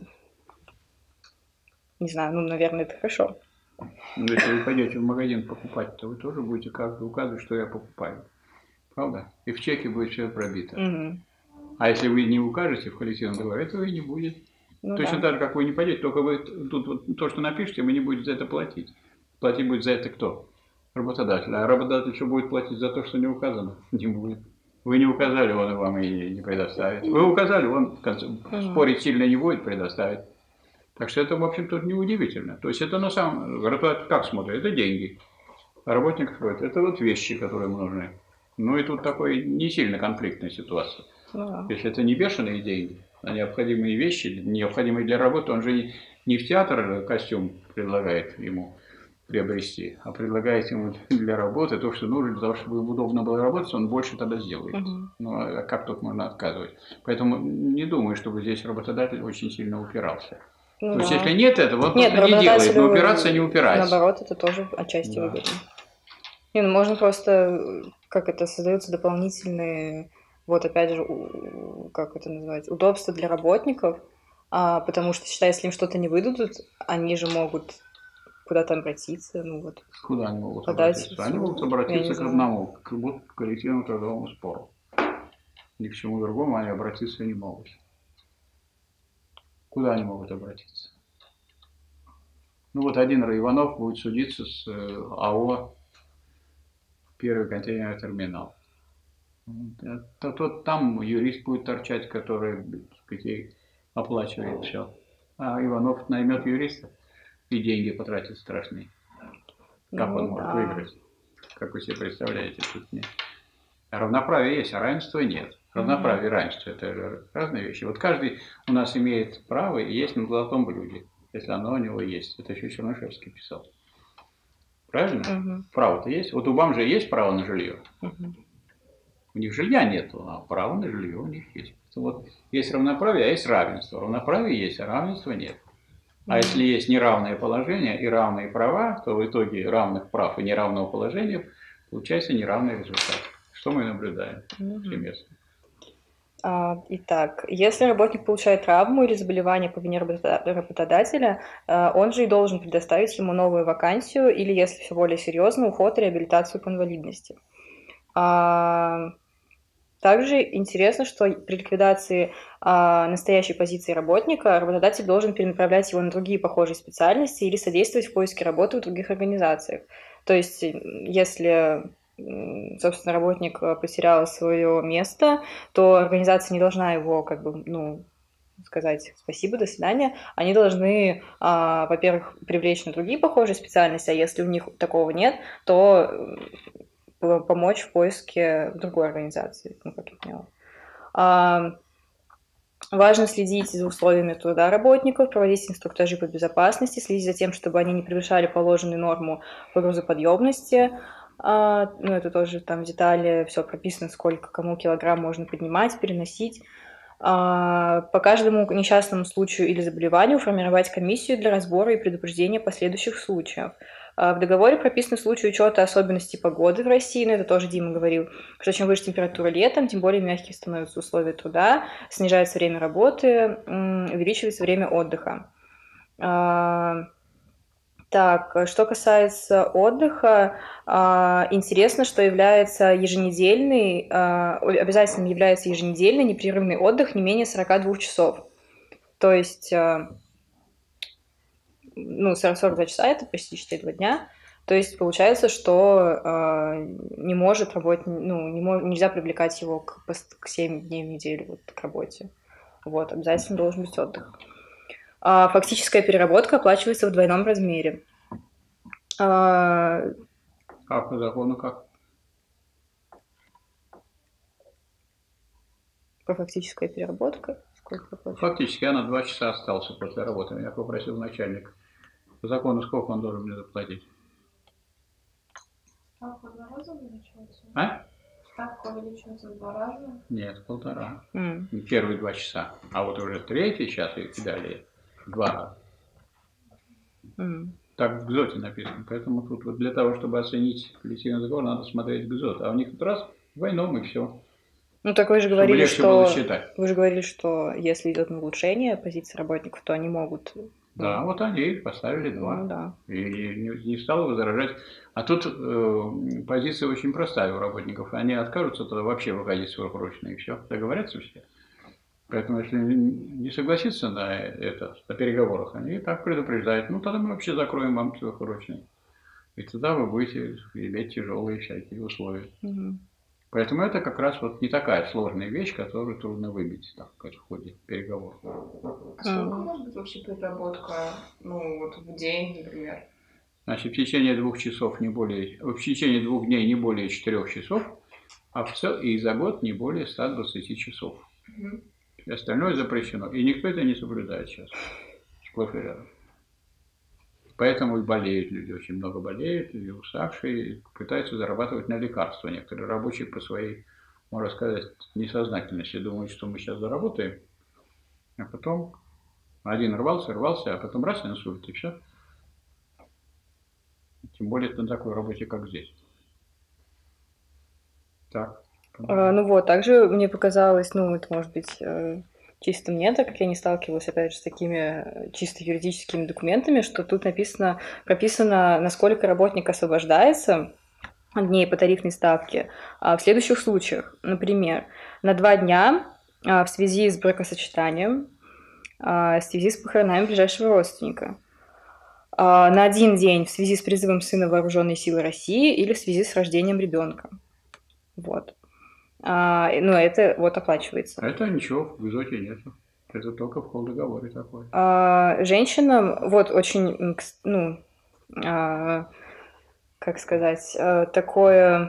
не знаю, ну, наверное, это хорошо. Но если вы пойдете в магазин покупать, то вы тоже будете каждый указывать, что я покупаю. Правда? И в чеке будет все пробито. Мгм. А если вы не укажете в коллективном договоре, этого и не будет. Ну Точно да. так же, как вы не пойдете, только вы тут вот то, что напишете, вы не будете за это платить. Платить будет за это кто? Работодатель. А работодатель что будет платить за то, что не указано? Не будет. Вы не указали, он вам и не предоставит. Вы указали, он в конце, спорить сильно не будет, предоставить. Так что это, в общем, тут неудивительно. То есть это на самом... Работодатель как смотрит? Это деньги. А работник строит. Это вот вещи, которые ему нужны. Ну и тут такой не сильно конфликтная ситуация. Ну да. Если это не бешеные деньги, а необходимые вещи, необходимые для работы, он же не в театр костюм предлагает ему приобрести, а предлагает ему для работы то, что нужно для того, чтобы удобно было работать, он больше тогда сделает. Мгм. Ну а как тут можно отказывать? Поэтому не думаю, чтобы здесь работодатель очень сильно упирался. Ну То есть да. если нет этого, он Нет, просто не делает, но работодателю, упираться не упирается. наоборот, это тоже отчасти Да. выгодно. Не, ну можно просто, как это, создаются дополнительные, вот опять же, у- как это называется, удобства для работников, а, потому что, считай, если им что-то не выдадут, они же могут куда-то обратиться, ну вот. Куда они могут Подать обратиться? в Они суд. могут Я не обратиться к знаю. одному, к к коллективному трудовому спору. Ни к чему другому они обратиться не могут. Куда они могут обратиться? Ну вот один Иванов будет судиться с э, АО первый контейнерный терминал. То, то там юрист будет торчать, который, так сказать, оплачивает все. А Иванов наймет юриста и деньги потратит страшные. Как Ну он может да. выиграть? Как вы себе представляете? Тут нет. Равноправие есть, а равенства нет. Равноправие и равенство – это разные вещи. Вот каждый у нас имеет право и есть на золотом блюде, если оно у него есть. Это еще Чернышевский писал. Правильно? Мгм. Право-то есть. Вот у бомжей есть право на жилье. Мгм. У них жилья нету, а право на жилье у них есть. Вот есть равноправие, а есть равенство. Равноправие есть, а равенства нет. А если есть неравное положение и равные права, то в итоге равных прав и неравного положения получается неравный результат. Что мы наблюдаем Мгм. повсеместно. А, Итак, если работник получает травму или заболевание по вине работа- работодателя, а, он же и должен предоставить ему новую вакансию или, если все более серьезно, уход и реабилитацию по инвалидности. А, Также интересно, что при ликвидации а, настоящей позиции работника работодатель должен перенаправлять его на другие похожие специальности или содействовать в поиске работы в других организациях. То есть, м, если, м, собственно, работник э, потерял свое место, то организация не должна его, как бы, ну, сказать спасибо, до свидания. Они должны, а, во-первых, привлечь на другие похожие специальности, а если у них такого нет, то м, помочь в поиске другой организации, ну, как я поняла. А, Важно следить за условиями труда работников, проводить инструктажи по безопасности, следить за тем, чтобы они не превышали положенную норму по грузоподъемности. А, Ну, это тоже там в детали все прописано, сколько кому килограмм можно поднимать, переносить. А, По каждому несчастному случаю или заболеванию формировать комиссию для разбора и предупреждения последующих случаев. А, В договоре прописаны случаи учета особенностей погоды в России, но это тоже Дима говорил, что чем выше температура летом, тем более мягкие становятся условия труда, снижается время работы, м, увеличивается время отдыха. А, Так, э, что касается отдыха, а, интересно, что является еженедельный, а, ой, обязательным является еженедельный непрерывный отдых не менее сорока двух часов. То есть, а, ну, сорок сорок два часа – это почти четыре два дня. То есть получается, что а, не может работать, ну, не мо- нельзя привлекать его к, пост- к семь дней в неделю вот, к работе. Вот, обязательно должен быть отдых. А, Фактическая переработка оплачивается в двойном размере. А, А по закону как? По фактическая переработка. Сколько оплачивается? Фактически я на два часа остался после работы. Меня попросил начальник. По закону сколько он должен мне заплатить? Ставка в два раза увеличивается? А? Ставка увеличивается в два раза? Нет, полтора. М. Первые два часа. А вот уже третий час и далее два раза. М. Так в ГЗОТе написано. Поэтому тут вот для того, чтобы оценить коллективный договор, надо смотреть ГЗОТ. А у них тут раз двойном и все. Ну, так вы же Чтобы говорили, легче было что считать. вы же говорили, что если идет на улучшение позиции работников, то они могут. Да, Ну, вот они поставили два. ну да. И не, не стал возражать. А тут э, позиция очень простая у работников. Они откажутся тогда вообще выходить сверхурочно, и все. Договорятся все. Поэтому, если не согласиться на это, на переговорах, они и так предупреждают. Ну, тогда мы вообще закроем вам сверхурочный. И тогда вы будете иметь тяжелые всякие условия. Мгм. Поэтому это как раз вот не такая сложная вещь, которую трудно выбить так, в ходе переговоров. А сколько может быть вообще переработка, ну, вот в день, например? Значит, в течение двух часов не более, в течение двух дней не более четырех часов, а в цел, и за год не более ста двадцати часов. Мгм. И остальное запрещено. И никто это не соблюдает сейчас. Сплошь и рядом. Поэтому и болеют люди, очень много болеют, и уставшие, и пытаются зарабатывать на лекарства. Некоторые рабочие по своей, можно сказать, несознательности думают, что мы сейчас заработаем, а потом один рвался, рвался, а потом раз инсульт, и все. Тем более на такой работе, как здесь. Так. А, Ну вот, также мне показалось, ну, это может быть э, чисто мне, так как я не сталкивалась, опять же, с такими э, чисто юридическими документами, что тут написано, прописано, насколько работник освобождается от дней по тарифной ставке а, в следующих случаях. Например, на два дня а, в связи с бракосочетанием, а, в связи с похоронами ближайшего родственника. а, на один день в связи с призывом сына в Вооруженные силы России или в связи с рождением ребенка. Вот. А, ну, это вот оплачивается. А это ничего, в ИЗОТе нету. Это только в колдоговоре такое. А, женщинам вот очень, ну, а, как сказать, такое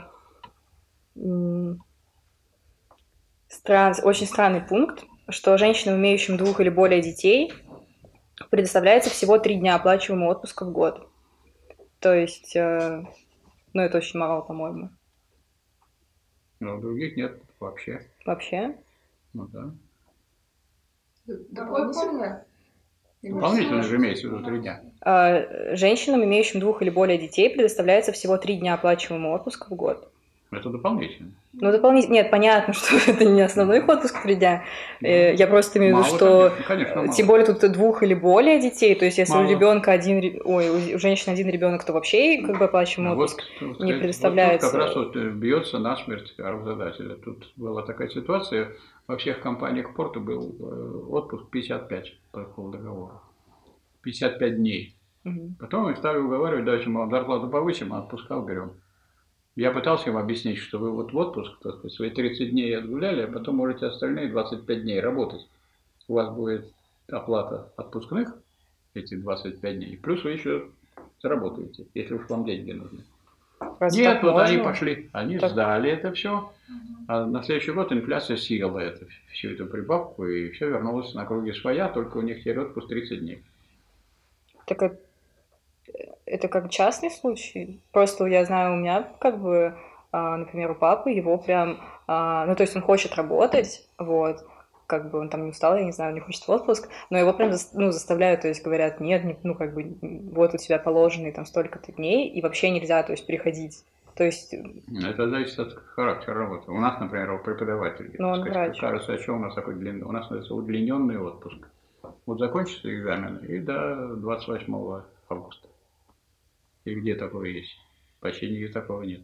стран, очень странный пункт, что женщинам, имеющим двух или более детей, предоставляется всего три дня оплачиваемого отпуска в год. То есть, ну, это очень мало, по-моему. Но у других нет вообще. Вообще? Ну да. Дополнительно? Дополнительно же имеется в виду три дня. А, женщинам, имеющим двух или более детей, предоставляется всего три дня оплачиваемого отпуска в год. Это дополнительно. Ну, дополнительно. Нет, понятно, что это не основной их отпуск три дня. Ну, я просто имею в виду, что конечно, конечно, тем более тут двух или более детей. То есть, если мало. у ребенка один, ой, у женщины один ребенок, то вообще как бы оплачиваемый вот, отпуск вот, не вот, предоставляется. Вот тут как раз вот бьется насмерть работодателя. Тут была такая ситуация. Во всех компаниях порта был отпуск пятьдесят пять по договору. пятьдесят пять дней. Угу. Потом их стали уговаривать, давайте мы вам зарплату повысим, а отпуска уберем. Я пытался им объяснить, что вы вот в отпуск, так сказать, свои тридцать дней отгуляли, а потом можете остальные двадцать пять дней работать. У вас будет оплата отпускных, эти двадцать пять дней, плюс вы еще заработаете, если уж вам деньги нужны. Разве Нет, вот можно? Они пошли, они так... сдали это все, а на следующий год инфляция съела это, всю эту прибавку, и все вернулось на круги своя, только у них теперь отпуск тридцать дней. Так это... Это как частный случай? Просто я знаю, у меня как бы, например, у папы его прям, ну то есть он хочет работать, вот, как бы он там не устал, я не знаю, не хочет в отпуск, но его прям ну, заставляют, то есть говорят, нет, ну как бы вот у тебя положенные там столько-то дней, и вообще нельзя, то есть переходить. То есть... Это зависит от характера работы. У нас, например, у преподавателей, ну, он врач. Кажется, а что у нас такой длинный? У нас называется удлиненный отпуск. Вот закончится экзамен и до двадцать восьмого августа. И где такое есть? Почти нигде такого нет.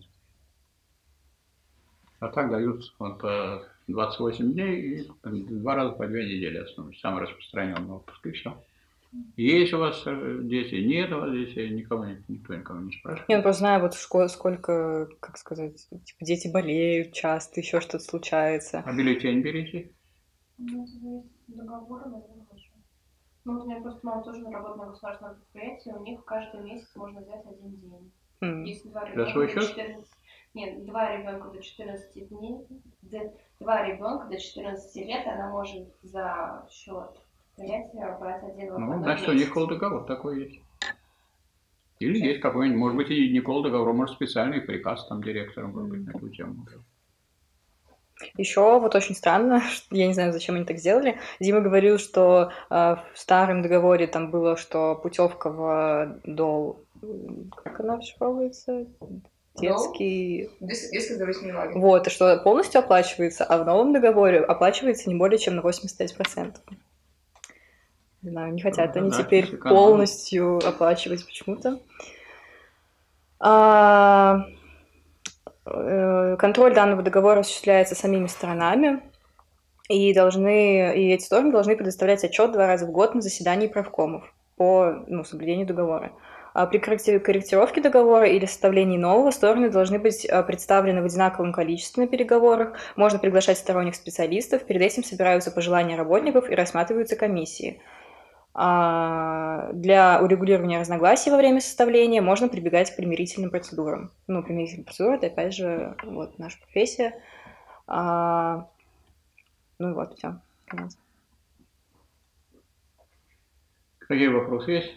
А так дают он по двадцать восемь дней и два раза по две недели основной. Самый распространенный отпуск, и все. Есть у вас дети? Нет у вас детей? Никого, никто никого не спрашивает. Я просто знаю, вот сколько, как сказать, типа, дети болеют часто, еще что-то случается. А бюллетень берите? Ну, это зависит от договора, наверное, очень. Ну, у меня просто мама тоже работает на государственном предприятии, у них каждый месяц можно взять один день. Mm. Если два За свой счет? четырнадцать... Нет, два ребенка до четырнадцати дней, два ребенка до четырнадцати лет, она может за счет предприятия брать один выходной. Ну, значит, у них колл-договор такой есть. Или есть какой-нибудь, может быть, и не колл-договор, может, специальный приказ там директором, может быть, на эту тему. Еще вот очень странно, я не знаю, зачем они так сделали. Дима говорил, что э, в старом договоре там было, что путевка в дол, как она расшифровывается? Детский... Детский здоровительный лагерь. Вот, и что полностью оплачивается, а в новом договоре оплачивается не более чем на восемьдесят пять процентов. Не знаю, не хотят они да, теперь полностью оплачивать почему-то. А... Контроль данного договора осуществляется самими сторонами, и, должны, и эти стороны должны предоставлять отчет два раза в год на заседании правкомов по ну, соблюдению договора. А при корректировке договора или составлении нового стороны должны быть представлены в одинаковом количестве на переговорах, можно приглашать сторонних специалистов, перед этим собираются пожелания работников и рассматриваются комиссии. Для урегулирования разногласий во время составления можно прибегать к примирительным процедурам. Ну, примирительные процедуры – это, опять же, вот наша профессия. А, ну и вот, все. Конец. Какие вопросы есть?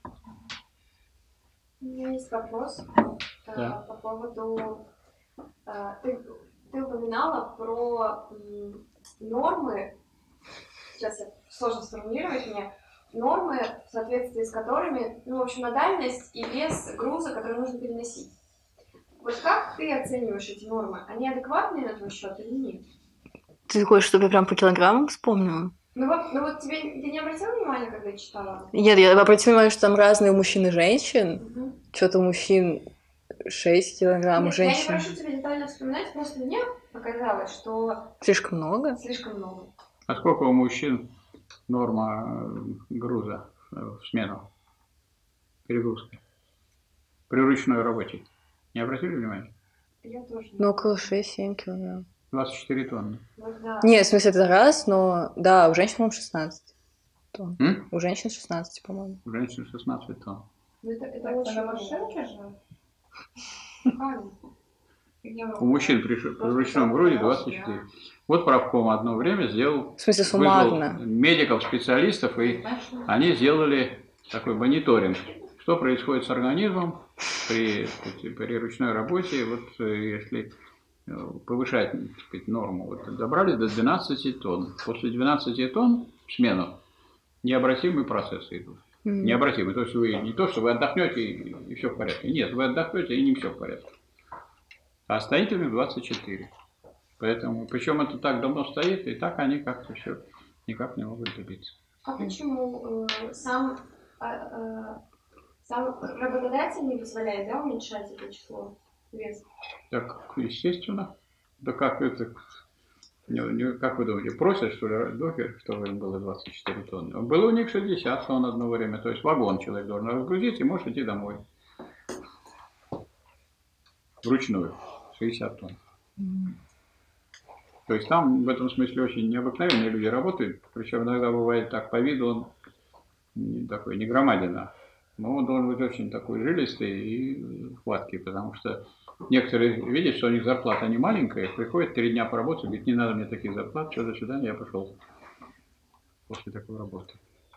У меня есть вопрос да. по поводу... Ты, ты упоминала про нормы, сейчас я сложно сформулировать мне, нормы, в соответствии с которыми, ну, в общем, на дальность и вес груза, который нужно переносить. Вот как ты оцениваешь эти нормы? Они адекватные на твой счет или нет? Ты хочешь, чтобы я прям по килограммам вспомнила? Ну вот, ну вот тебе, ты не обратила внимания, когда я читала? Нет, я обратила внимание, что там разные у мужчин и женщин. Угу. Что-то у мужчин шесть килограмм, Нет, у женщин... Я не прошу тебя детально вспоминать, просто мне показалось, что... Слишком много? Слишком много. А сколько у мужчин норма груза в смену? перегрузка при ручной работе? Не обратили внимания? Я тоже. Ну, около шесть-семь килограмм. двадцать четыре тонны. Ну, да. Нет, в смысле, это раз, но да, у женщин, по-моему, шестнадцать тонн. М? У женщин шестнадцать, по-моему. У женщин шестнадцать тонн. Ну, это, это Так, очень на много. машинке же? Как? Где вы- У мужчин при, ш- при ручном груди двадцать четыре. Вот правком одно время сделал, В смысле, вызвал суммарно. медиков-специалистов, и они сделали такой мониторинг, что происходит с организмом при, при ручной работе. Вот э, если э, повышать, так сказать, норму, вот, добрались до двенадцати тонн. После двенадцати тонн в смену необратимые процессы идут. Мгм. Необратимые. То есть вы не то, что вы отдохнете и, и все в порядке. Нет, вы отдохнете и не все в порядке. А стоительных двадцать четыре. Поэтому, причем это так давно стоит, и так они как-то все никак не могут добиться. А почему э, сам, а, а, сам работодатель не позволяет, да, уменьшать это число веса? Так, естественно. Да как это, не- не- как вы думаете, просят, что ли, докер, чтобы им было двадцать четыре тонны? Было у них шестьдесят тонн одно время, то есть вагон человек должен разгрузить и может идти домой. Вручную, шестьдесят тонн. То есть там в этом смысле очень необыкновенные люди работают, причем иногда бывает так, по виду он не такой, не громаден, а, но он должен быть очень такой жилистый и хваткий, потому что некоторые видят, что у них зарплата не маленькая, приходят три дня поработать, говорят, не надо мне таких зарплат, все, до свидания, я пошел после такой работы.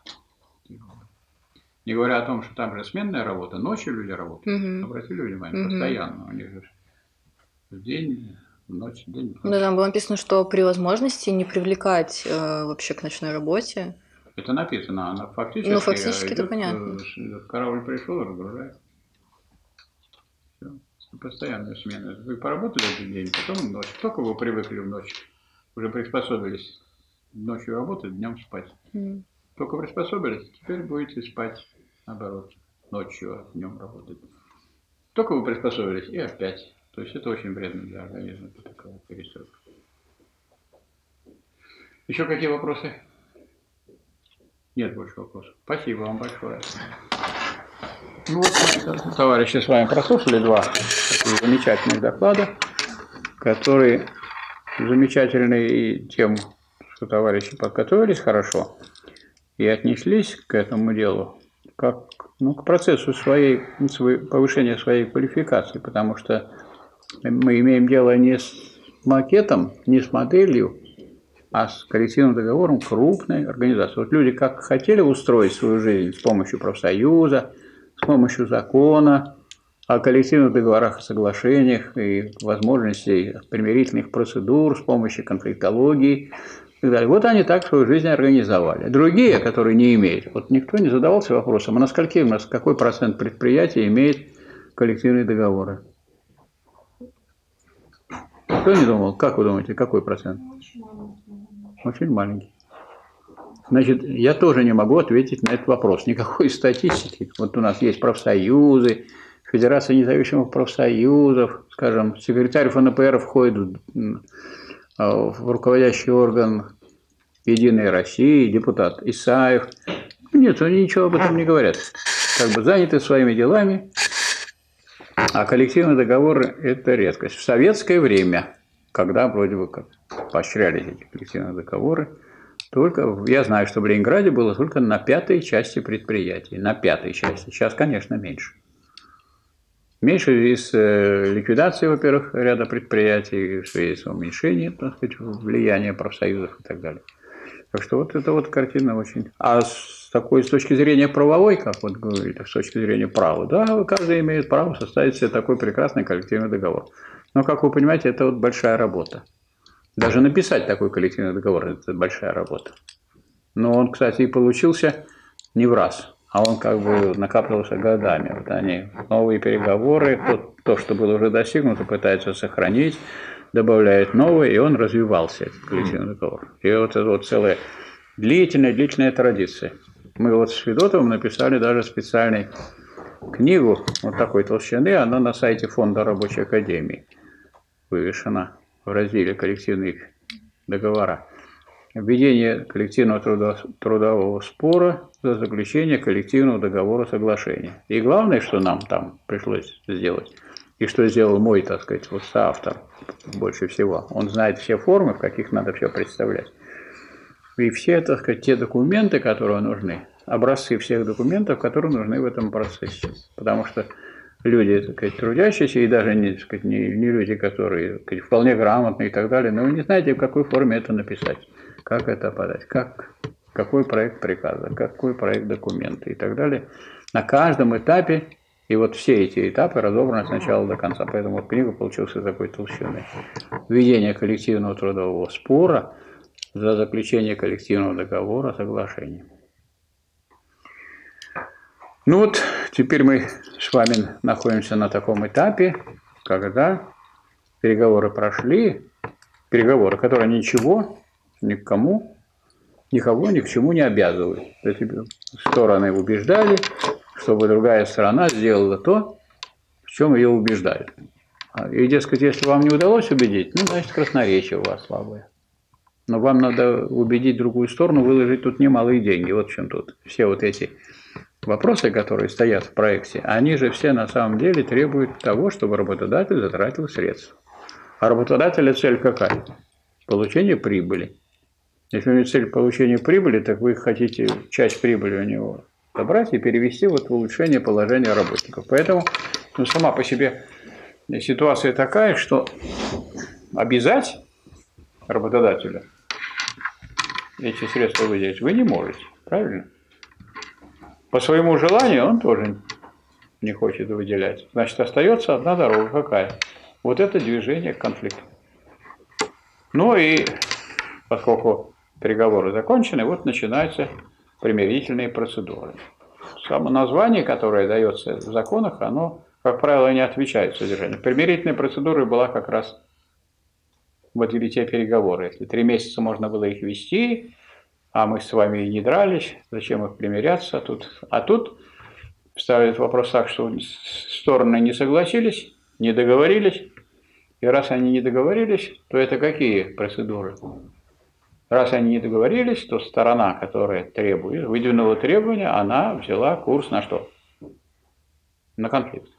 Не говоря о том, что там же сменная работа, ночью люди работают, Мгм. обратили внимание, Мгм. постоянно, у них же в день, в ночь, в день. в Ну, ночь. там было написано, что при возможности не привлекать э, вообще к ночной работе. Это написано, она фактически. Ну, фактически это идет, понятно. э, Корабль пришел, разгружает. Все. Постоянная смена. Вы поработали один день, потом ночь. Только вы привыкли в ночь, уже приспособились ночью работать, днем спать. М. Только приспособились, теперь будете спать, наоборот, ночью, а днем работать. Только вы приспособились, и опять. То есть это очень вредно для организма, такая перестройка. Еще какие вопросы? Нет больше вопросов. Спасибо вам большое. Ну вот, мы, товарищи, с вами прослушали два таких замечательных доклада, которые замечательные и тем, что товарищи подготовились хорошо и отнеслись к этому делу как, ну, к процессу своей, своей, повышения своей квалификации, потому что мы имеем дело не с макетом, не с моделью, а с коллективным договором крупной организации. Вот люди как хотели устроить свою жизнь с помощью профсоюза, с помощью закона о коллективных договорах и соглашениях и возможностей примирительных процедур, с помощью конфликтологии и так далее. Вот они так свою жизнь организовали. Другие, которые не имеют, вот никто не задавался вопросом, а на скольких, на какой процент предприятий имеет коллективные договоры? Кто не думал? Как вы думаете, какой процент? Очень маленький. Значит, я тоже не могу ответить на этот вопрос. Никакой статистики. Вот у нас есть профсоюзы, Федерация независимых профсоюзов, скажем, секретарь эф эн пэ эр входит в руководящий орган Единой России, депутат Исаев. Нет, они ничего об этом не говорят. Как бы заняты своими делами, а коллективные договоры – это редкость. В советское время, когда вроде бы как поощрялись эти коллективные договоры, только, я знаю, что в Ленинграде было только на пятой части предприятий, на пятой части. Сейчас, конечно, меньше. Меньше из э, ликвидации, во-первых, ряда предприятий, в связи с уменьшением, так сказать, влияния профсоюзов и так далее. Так что вот эта вот картина очень... А с такой, с точки зрения правовой, как вот говорили, с точки зрения права, да, каждый имеет право составить себе такой прекрасный коллективный договор. Но, как вы понимаете, это вот большая работа. Даже написать такой коллективный договор – это большая работа. Но он, кстати, и получился не в раз, а он как бы накапливался годами. Вот они, новые переговоры, то, то, что было уже достигнуто, пытаются сохранить, добавляют новое, и он развивался, этот коллективный договор. И вот это вот целая длительная, длительная традиция. Мы вот с Федотовым написали даже специальную книгу вот такой толщины, она на сайте Фонда Рабочей Академии вывешена в разделе «Коллективные договора». Введение коллективного трудо- трудового спора за заключение коллективного договора соглашения. И главное, что нам там пришлось сделать, и что сделал мой, так сказать, вот соавтор больше всего, он знает все формы, в каких надо все представлять. И все, так сказать, те документы, которые нужны, образцы всех документов, которые нужны в этом процессе. Потому что люди, так сказать, трудящиеся, и даже не, так сказать, не, не люди, которые, так сказать, вполне грамотные и так далее, но вы не знаете, в какой форме это написать, как это подать, как, какой проект приказа, какой проект документа и так далее. На каждом этапе, и вот все эти этапы разобраны с начала до конца, поэтому вот книга получилась такой толщиной. Введение коллективного трудового спора за заключение коллективного договора соглашения. Ну вот, теперь мы с вами находимся на таком этапе, когда переговоры прошли, переговоры, которые ничего, никому, никого ни к чему не обязывают. Эти стороны убеждали, чтобы другая сторона сделала то, в чем ее убеждают. И, дескать, если вам не удалось убедить, ну, значит, красноречие у вас слабое. Но вам надо убедить другую сторону, выложить тут немалые деньги. Вот в чем тут. Все вот эти вопросы, которые стоят в проекте, они же все на самом деле требуют того, чтобы работодатель затратил средства. А работодателя цель какая? Получение прибыли. Если у него цель получения прибыли, так вы хотите часть прибыли у него забрать и перевести вот в улучшение положения работников. Поэтому ну, сама по себе ситуация такая, что обязать работодателя эти средства выделить вы не можете, правильно? По своему желанию он тоже не хочет выделять. Значит, остается одна дорога какая? Вот это движение к конфликту. Ну и поскольку переговоры закончены, вот начинаются примирительные процедуры. Само название, которое дается в законах, оно, как правило, не отвечает содержанию. Примирительная процедура была как раз вот или те переговоры. Если три месяца можно было их вести, а мы с вами и не дрались, зачем их примиряться тут? А тут ставят вопрос так, что стороны не согласились, не договорились, и раз они не договорились, то это какие процедуры? Раз они не договорились, то сторона, которая требует, выдвинула требования, она взяла курс на что? На конфликт.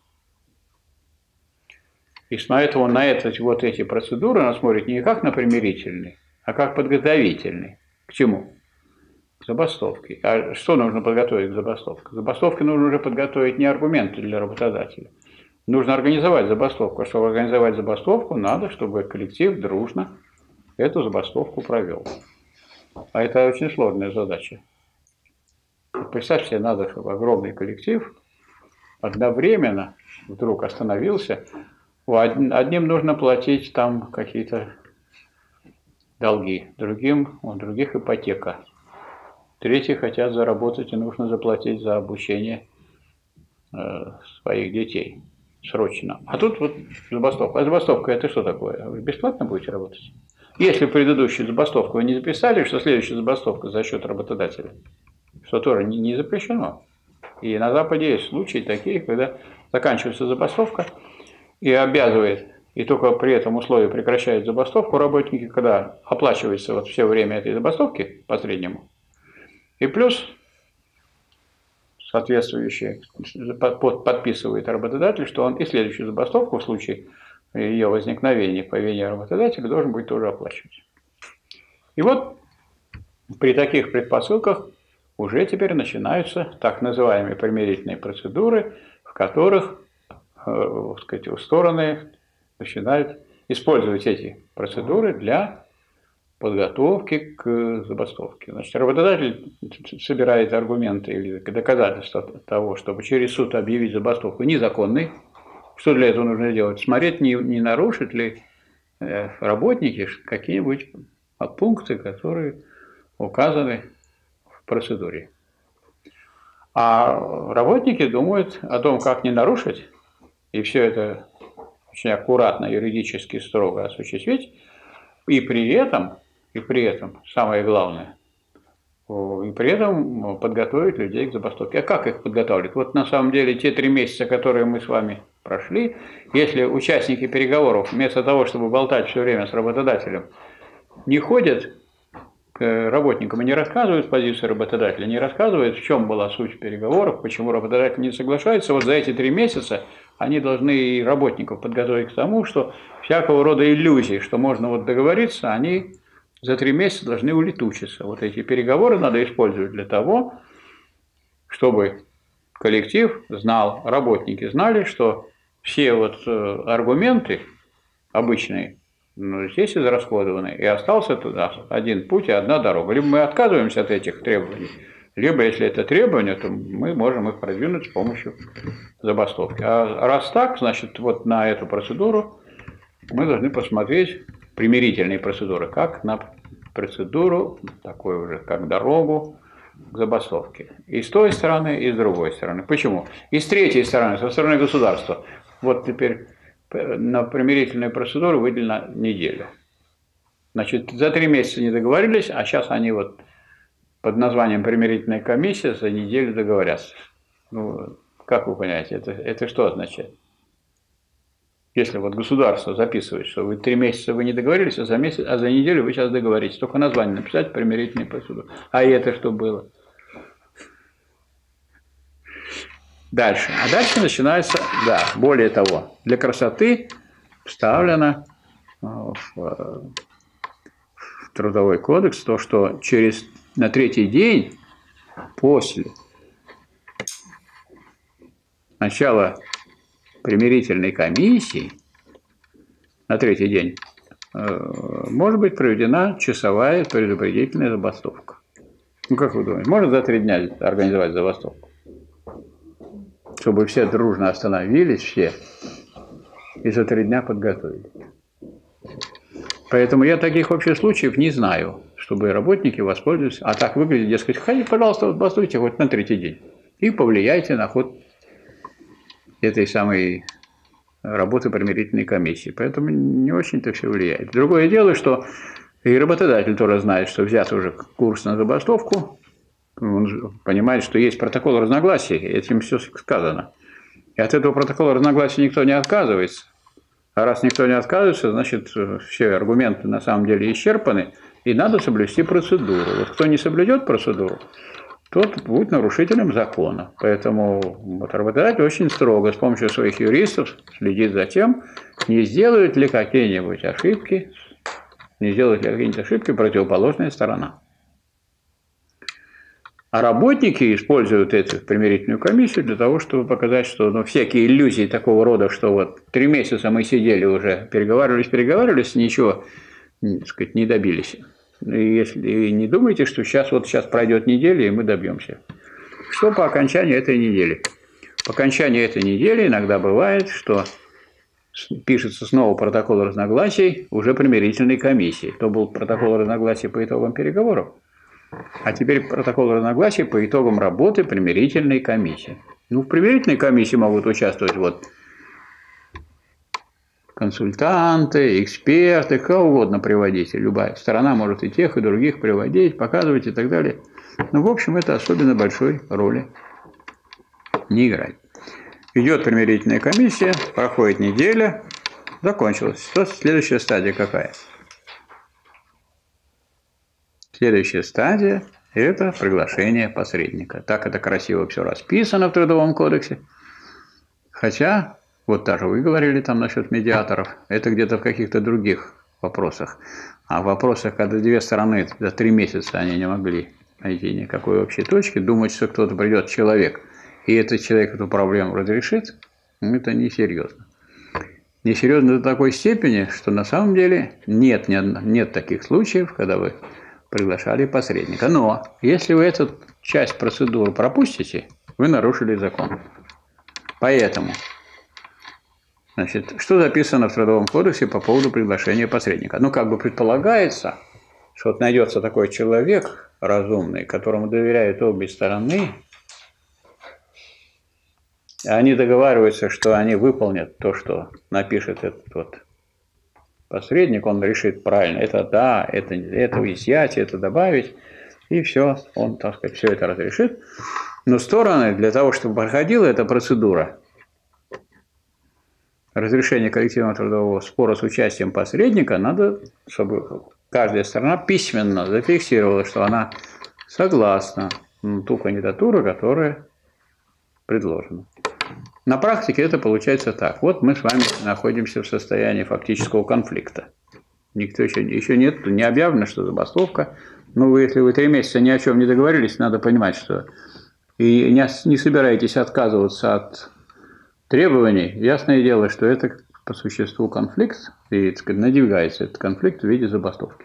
И поэтому на это, вот эти процедуры она смотрит не как на примирительные, а как подготовительные. К чему? К забастовке. А что нужно подготовить к забастовке? К забастовке нужно уже подготовить не аргументы для работодателя. Нужно организовать забастовку. А чтобы организовать забастовку, надо, чтобы коллектив дружно эту забастовку провел. А это очень сложная задача. Представьте себе, надо, чтобы огромный коллектив одновременно вдруг остановился. Одним нужно платить там какие-то долги, другим, у других ипотека. Третьи хотят заработать, и нужно заплатить за обучение э, своих детей срочно. А тут вот забастовка. А забастовка это что такое? Вы бесплатно будете работать? Если предыдущую забастовку вы не записали, что следующая забастовка за счет работодателя, что тоже не, не запрещено. И на Западе есть случаи такие, когда заканчивается забастовка и обязывает, и только при этом условии прекращает забастовку работники, когда оплачивается вот все время этой забастовки по среднему, и плюс соответствующее подписывает работодатель, что он и следующую забастовку в случае ее возникновения по вине работодателя должен будет тоже оплачивать. И вот при таких предпосылках уже теперь начинаются так называемые примирительные процедуры, в которых э, сказать, стороны начинают использовать эти процедуры для подготовки к забастовке. Значит, работодатель собирает аргументы или доказательства того, чтобы через суд объявить забастовку незаконной. Что для этого нужно делать? Смотреть, не, не нарушат ли э, работники какие-нибудь пункты, которые указаны в процедуре. А работники думают о том, как не нарушить, и все это очень аккуратно, юридически строго осуществить, и при этом, и при этом, самое главное, и при этом подготовить людей к забастовке. А как их подготавливать? Вот на самом деле те три месяца, которые мы с вами прошли, если участники переговоров вместо того, чтобы болтать все время с работодателем, не ходят работникам и не рассказывают позицию работодателя, не рассказывают, в чем была суть переговоров, почему работодатель не соглашается. Вот за эти три месяца они должны и работников подготовить к тому, что всякого рода иллюзии, что можно вот договориться, они за три месяца должны улетучиться. Вот эти переговоры надо использовать для того, чтобы коллектив знал, работники знали, что все вот аргументы обычные, ну, здесь израсходованы, и остался туда один путь и одна дорога. Либо мы отказываемся от этих требований, либо, если это требования, то мы можем их продвинуть с помощью забастовки. А раз так, значит, вот на эту процедуру мы должны посмотреть, примирительные процедуры, как на процедуру, такой уже, как дорогу к забастовке. И с той стороны, и с другой стороны. Почему? И с третьей стороны, со стороны государства. Вот теперь на примирительную процедуру выделена неделя. Значит, за три месяца не договорились, а сейчас они вот под названием примирительная комиссия за неделю договорятся. Ну, как вы понимаете, это, это что означает? Если вот государство записывает, что вы три месяца вы не договорились, а за, месяц, а за неделю вы сейчас договоритесь. Только название написать примирительную процедуру. А это что было? Дальше. А дальше начинается, да, более того, для красоты вставлено в, в Трудовой кодекс то, что через на третий день после начала примирительной комиссии, на третий день, может быть проведена часовая предупредительная забастовка. Ну, как вы думаете, можно за три дня организовать забастовку? Чтобы все дружно остановились, все, и за три дня подготовили. Поэтому я таких вообще случаев не знаю, чтобы работники воспользовались. А так выглядит, дескать, ходите, пожалуйста, бастуйте хоть на третий день. И повлияйте на ход этой самой работы примирительной комиссии. Поэтому не очень-то все влияет. Другое дело, что и работодатель тоже знает, что взят уже курс на забастовку. Он понимает, что есть протокол разногласий, этим все сказано. И от этого протокола разногласий никто не отказывается. А раз никто не отказывается, значит, все аргументы на самом деле исчерпаны, и надо соблюсти процедуру. Вот кто не соблюдет процедуру, тот будет нарушителем закона. Поэтому вот, работодатель очень строго с помощью своих юристов следит за тем, не сделают ли какие-нибудь ошибки, не сделает ли какие-нибудь ошибки противоположная сторона. А работники используют эту примирительную комиссию для того, чтобы показать, что ну, всякие иллюзии такого рода, что вот три месяца мы сидели уже, переговаривались, переговаривались, ничего, так сказать, не добились. И если и не думайте, что сейчас вот сейчас пройдет неделя, и мы добьемся. Что по окончании этой недели? По окончании этой недели иногда бывает, что пишется снова протокол разногласий уже примирительной комиссии. То был протокол разногласий по итогам переговоров, а теперь протокол разногласий по итогам работы примирительной комиссии. Ну, в примирительной комиссии могут участвовать вот консультанты, эксперты, кого угодно приводить. Любая сторона может и тех, и других приводить, показывать и так далее. Но, в общем, это особенно большой роли не играет. Идет примирительная комиссия, проходит неделя, закончилась. Что следующая стадия какая? Следующая стадия – это приглашение посредника. Так это красиво все расписано в Трудовом кодексе. Хотя, вот даже вы говорили там насчет медиаторов, это где-то в каких-то других вопросах. А в вопросах, когда две стороны за три месяца они не могли найти никакой общей точки, думать, что кто-то придет человек, и этот человек эту проблему разрешит, это несерьезно. Несерьезно до такой степени, что на самом деле нет, нет, нет таких случаев, когда вы приглашали посредника. Но если вы эту часть процедуры пропустите, вы нарушили закон. Поэтому, значит, что записано в Трудовом кодексе по поводу приглашения посредника? Ну, как бы предполагается, что вот найдется такой человек разумный, которому доверяют обе стороны, и они договариваются, что они выполнят то, что напишет этот вот посредник, он решит правильно, это да, это, это изъять, это добавить, и все, он, так сказать, все это разрешит. Но стороны, для того, чтобы проходила эта процедура разрешения коллективного трудового спора с участием посредника, надо, чтобы каждая сторона письменно зафиксировала, что она согласна на ту кандидатуру, которая предложена. На практике это получается так. Вот мы с вами находимся в состоянии фактического конфликта. Никто еще, еще нет, не объявлено, что забастовка. Ну, вы, если вы три месяца ни о чем не договорились, надо понимать, что и не, не собираетесь отказываться от требований. Ясное дело, что это по существу конфликт, и, так сказать, надвигается этот конфликт в виде забастовки.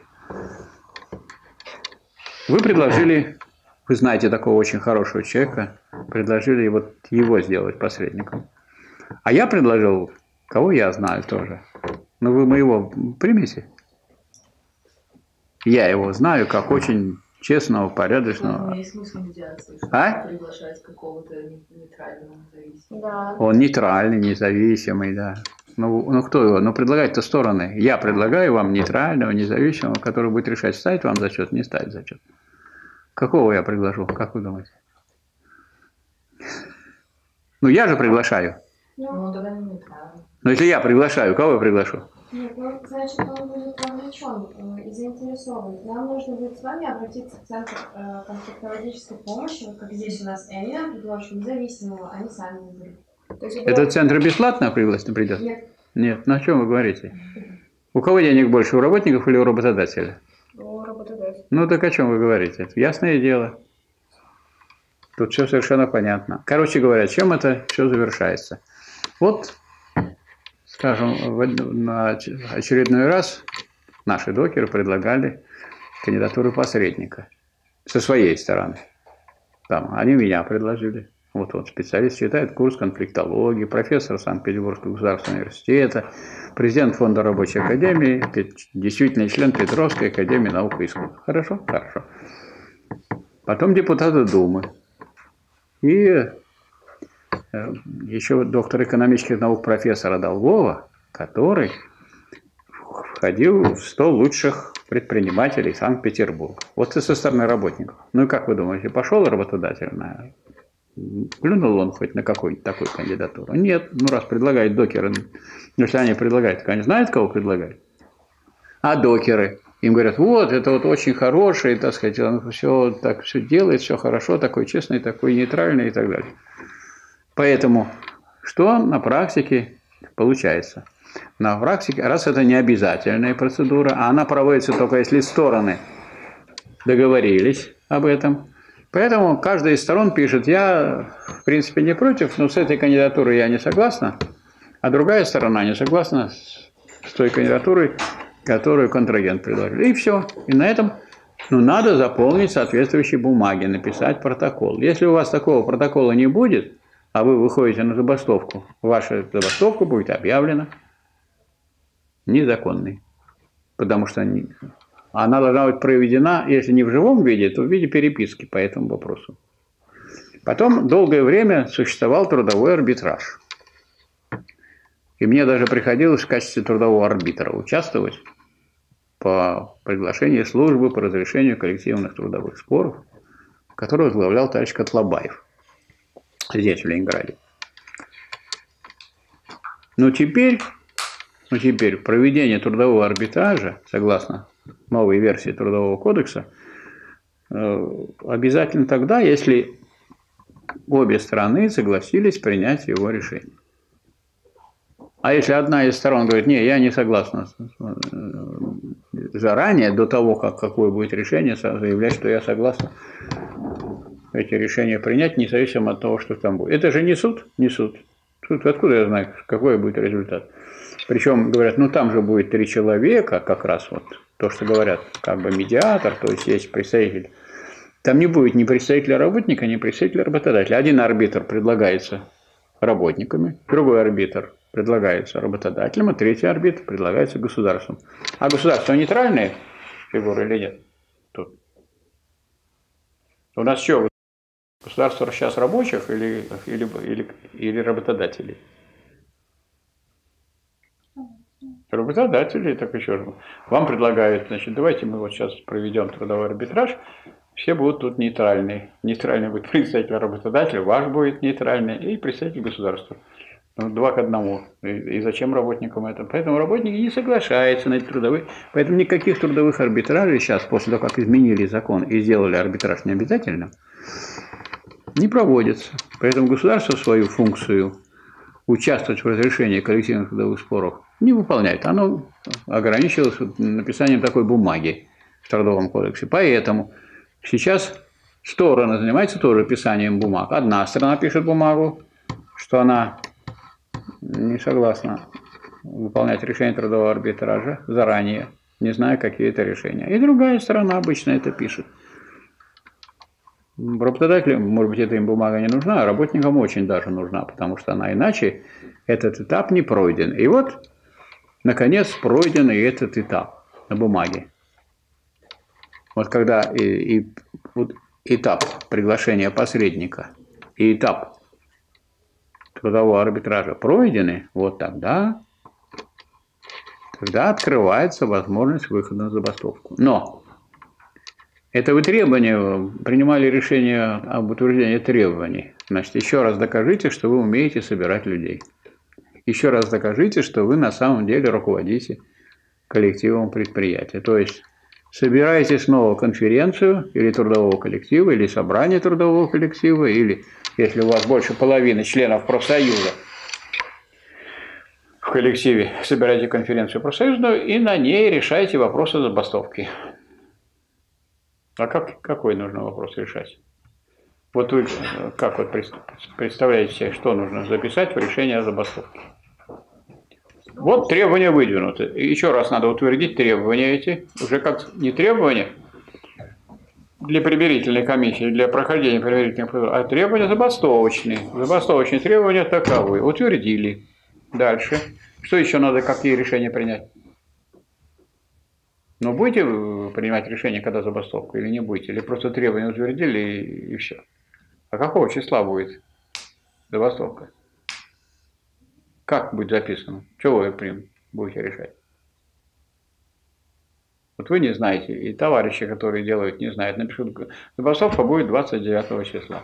Вы предложили, вы знаете такого очень хорошего человека, предложили вот его сделать посредником. А я предложил, кого я знаю тоже. Ну, вы моего примите. Я его знаю как очень честного, порядочного. Ну, есть смысл медиации, чтобы А? приглашать какого-то нейтрального, независимого. Да. Он нейтральный, независимый, да. Ну, ну кто его? Ну, предлагать-то стороны. Я предлагаю вам нейтрального, независимого, который будет решать, ставить вам зачет, не ставить зачет. Какого я предложу? Как вы думаете? Ну, я же приглашаю. Ну, он тогда не нейтральный. Но если я приглашаю, кого я приглашу? Нет, ну, значит, он будет вовлечен э, и заинтересован. Нам нужно будет с вами обратиться в Центр э, конфликтологической помощи, вот как здесь у нас, и они нам предложат независимого, они сами выберут. То есть, Этот центр бесплатно пригласить придет? Нет. Нет. Ну, о чем вы говорите? У кого денег больше, у работников или у работодателя? У работодателя. Ну, так о чем вы говорите? Это ясное дело. Тут все совершенно понятно. Короче говоря, чем это все завершается? Вот, скажем, на очередной раз наши докеры предлагали кандидатуру посредника со своей стороны. Там, они меня предложили. Вот он, специалист, читает курс конфликтологии, профессор Санкт-Петербургского государственного университета, президент Фонда рабочей академии, действительно член Петровской академии наук и искусств. Хорошо? Хорошо. Потом депутаты Думы. И еще доктор экономических наук профессора Долгова, который входил в сто лучших предпринимателей Санкт-Петербурга. Вот и со стороны работников. Ну и как вы думаете, пошел работодатель на... Плюнул он хоть на какую-нибудь такую кандидатуру? Нет. Ну раз предлагает докеры, если они предлагают, так они знают, кого предлагают? А докеры? Им говорят, вот, это вот очень хороший, так сказать, он все так все делает, все хорошо, такой честный, такой нейтральный и так далее. Поэтому, что на практике получается? На практике, раз это не обязательная процедура, а она проводится только если стороны договорились об этом, поэтому каждая из сторон пишет, я в принципе не против, но с этой кандидатурой я не согласна, а другая сторона не согласна с той кандидатурой, которую контрагент предложил. И все. И на этом ну, надо заполнить соответствующие бумаги, написать протокол. Если у вас такого протокола не будет, а вы выходите на забастовку, ваша забастовка будет объявлена незаконной. Потому что она должна быть проведена, если не в живом виде, то в виде переписки по этому вопросу. Потом долгое время существовал трудовой арбитраж. И мне даже приходилось в качестве трудового арбитра участвовать по приглашению службы по разрешению коллективных трудовых споров, которую возглавлял товарищ Котлобаев здесь, в Ленинграде. Но теперь, но теперь проведение трудового арбитража, согласно новой версии Трудового кодекса, обязательно тогда, если обе стороны согласились принять его решение. А если одна из сторон говорит, не, я не согласна заранее, до того, как какое будет решение, заявлять, что я согласна эти решения принять, независимо от того, что там будет. Это же не суд, не суд. Суд, откуда я знаю, какой будет результат? Причем говорят, ну там же будет три человека, как раз вот то, что говорят, как бы медиатор, то есть есть представитель. Там не будет ни представителя работника, ни представителя работодателя. Один арбитр предлагается работниками, другой арбитр предлагается работодателем, а третий арбитр предлагается государством. А государство нейтральные фигуры или нет? Тут. У нас что, государство сейчас рабочих или, или, или, или работодателей? Работодатели, так еще раз. Вам предлагают, значит, давайте мы вот сейчас проведем трудовой арбитраж, все будут тут нейтральные. Нейтральный будет представитель работодателя, ваш будет нейтральный и представитель государства. Ну, два к одному. И, и зачем работникам это? Поэтому работники не соглашаются на эти трудовые. Поэтому никаких трудовых арбитражей сейчас, после того, как изменили закон и сделали арбитраж необязательным, не проводится. Поэтому государство свою функцию участвовать в разрешении коллективных трудовых споров не выполняет. Оно ограничилось написанием такой бумаги в Трудовом кодексе. Поэтому сейчас стороны занимаются тоже писанием бумаг. Одна сторона пишет бумагу, что она не согласна выполнять решение трудового арбитража заранее, не зная, какие это решения. И другая сторона обычно это пишет. Работодателям, может быть, эта им бумага не нужна, а работникам очень даже нужна, потому что она иначе этот этап не пройден. И вот, наконец, пройден и этот этап на бумаге. Вот когда и, и, вот этап приглашения посредника и этап трудового арбитража пройдены, вот тогда, тогда открывается возможность выхода на забастовку. Но это вы требования, принимали решение об утверждении требований. Значит, еще раз докажите, что вы умеете собирать людей. Еще раз докажите, что вы на самом деле руководите коллективом предприятия. То есть собираете снова конференцию или трудового коллектива, или собрание трудового коллектива, или, если у вас больше половины членов профсоюза в коллективе, собираете конференцию профсоюзную и на ней решаете вопросы забастовки. А как, какой нужно вопрос решать? Вот вы как вот представляете себе, что нужно записать в решение о забастовке? Вот требования выдвинуты. Еще раз надо утвердить требования эти. Уже как не требования для примирительной комиссии, для прохождения примирительных, а требования забастовочные. Забастовочные требования таковы. Утвердили. Дальше. Что еще надо, какие решения принять? Ну, будете принимать решение, когда забастовка, или не будете? Или просто требования утвердили и, и все? А какого числа будет забастовка? Как будет записано? Что вы прям будете решать? Вот вы не знаете, и товарищи, которые делают, не знают, напишут, забастовка будет двадцать девятого числа.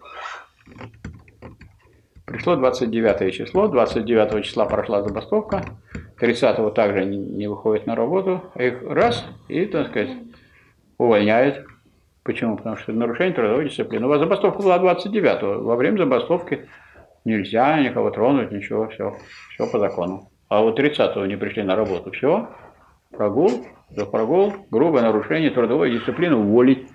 Пришло двадцать девятое число, двадцать девятого числа прошла забастовка, тридцатого также не выходит на работу, их раз и, так сказать, увольняют. Почему? Потому что это нарушение трудовой дисциплины. У вас забастовка была двадцать девятого, во время забастовки нельзя никого тронуть, ничего, все, все по закону. А вот тридцатого не пришли на работу, все, прогул, за прогул, грубое нарушение трудовой дисциплины, уволить.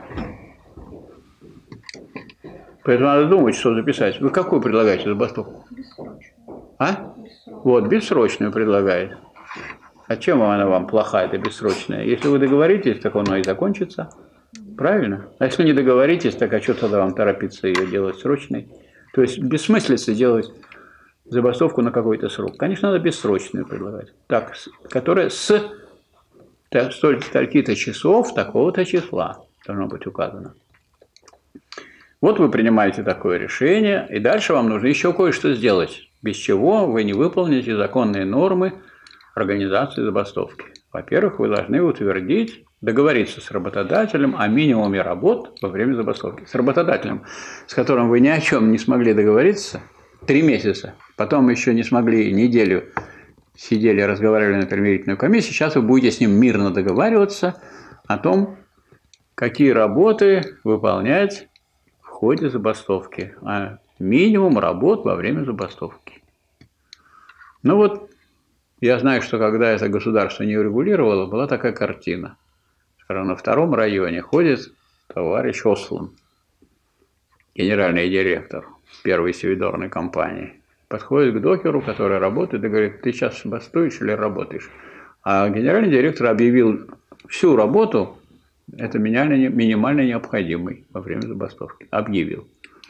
Поэтому надо думать, что записать. Вы какую предлагаете забастовку? Бессрочную. А? Вот, бессрочную предлагает. А чем она вам плохая, эта бессрочная? Если вы договоритесь, так оно и закончится. Правильно? А если не договоритесь, так а что тогда вам торопиться ее делать срочной? То есть бессмыслица делать забастовку на какой-то срок. Конечно, надо бессрочную предлагать. Так, которая с столько-то часов такого-то числа должно быть указано. Вот вы принимаете такое решение, и дальше вам нужно еще кое-что сделать, без чего вы не выполните законные нормы организации забастовки. Во-первых, вы должны утвердить, договориться с работодателем о минимуме работ во время забастовки. С работодателем, с которым вы ни о чем не смогли договориться три месяца, потом еще не смогли неделю сидели, разговаривали на примирительную комиссию, сейчас вы будете с ним мирно договариваться о том, какие работы выполнять в ходе забастовки, а минимум работ во время забастовки. Ну вот, я знаю, что когда это государство не урегулировало, была такая картина. Скажем, на втором районе ходит товарищ Ослан, генеральный директор первой севидорной компании. Подходит к докеру, который работает, и говорит: ты сейчас бастуешь или работаешь? А генеральный директор объявил всю работу, это минимально необходимой во время забастовки. Объявил.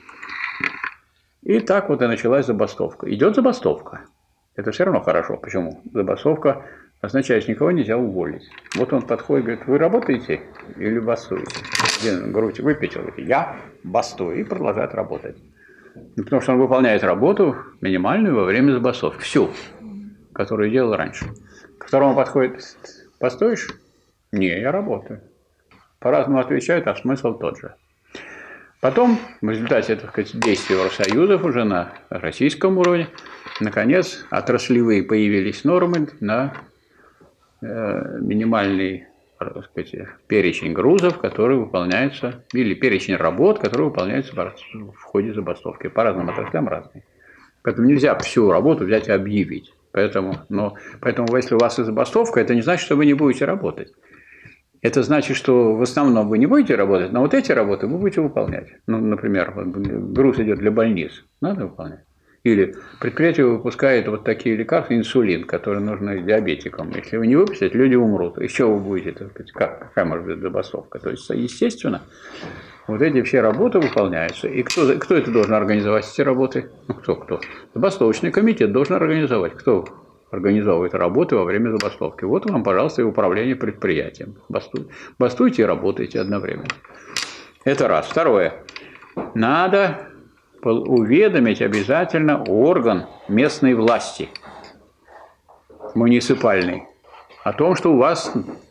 И так вот и началась забастовка. Идет забастовка. Это все равно хорошо. Почему? Забастовка означает, что никого нельзя уволить. Вот он подходит, говорит: вы работаете или бастуете? Один грудь выпятил, говорит: я бастую, и продолжает работать. Ну, потому что он выполняет работу минимальную во время забастовки. Всю, которую делал раньше. К второму подходит: бастуешь? Не, я работаю. По-разному отвечают, а смысл тот же. Потом, в результате, так сказать, действий Евросоюзов уже на российском уровне, наконец, отраслевые появились нормы на э, минимальный, так сказать, перечень грузов, которые выполняются, или перечень работ, которые выполняются в ходе забастовки. По разным отраслям разные. Поэтому нельзя всю работу взять и объявить. Поэтому, но, поэтому если у вас и забастовка, это не значит, что вы не будете работать. Это значит, что в основном вы не будете работать, но вот эти работы вы будете выполнять. Ну, например, груз идет для больниц, надо выполнять. Или предприятие выпускает вот такие лекарства, инсулин, которые нужны диабетикам. Если вы не выпустите, люди умрут. Еще вы будете, так сказать, как, какая может быть забастовка? То есть, естественно, вот эти все работы выполняются. И кто, кто это должен организовать, эти работы? Ну, кто, кто? Забастовочный комитет должен организовать. Кто организовывает работы во время забастовки? Вот вам, пожалуйста, и управление предприятием. Бастуйте, бастуйте и работайте одновременно. Это раз. Второе. Надо уведомить обязательно орган местной власти, муниципальный, о том, что у вас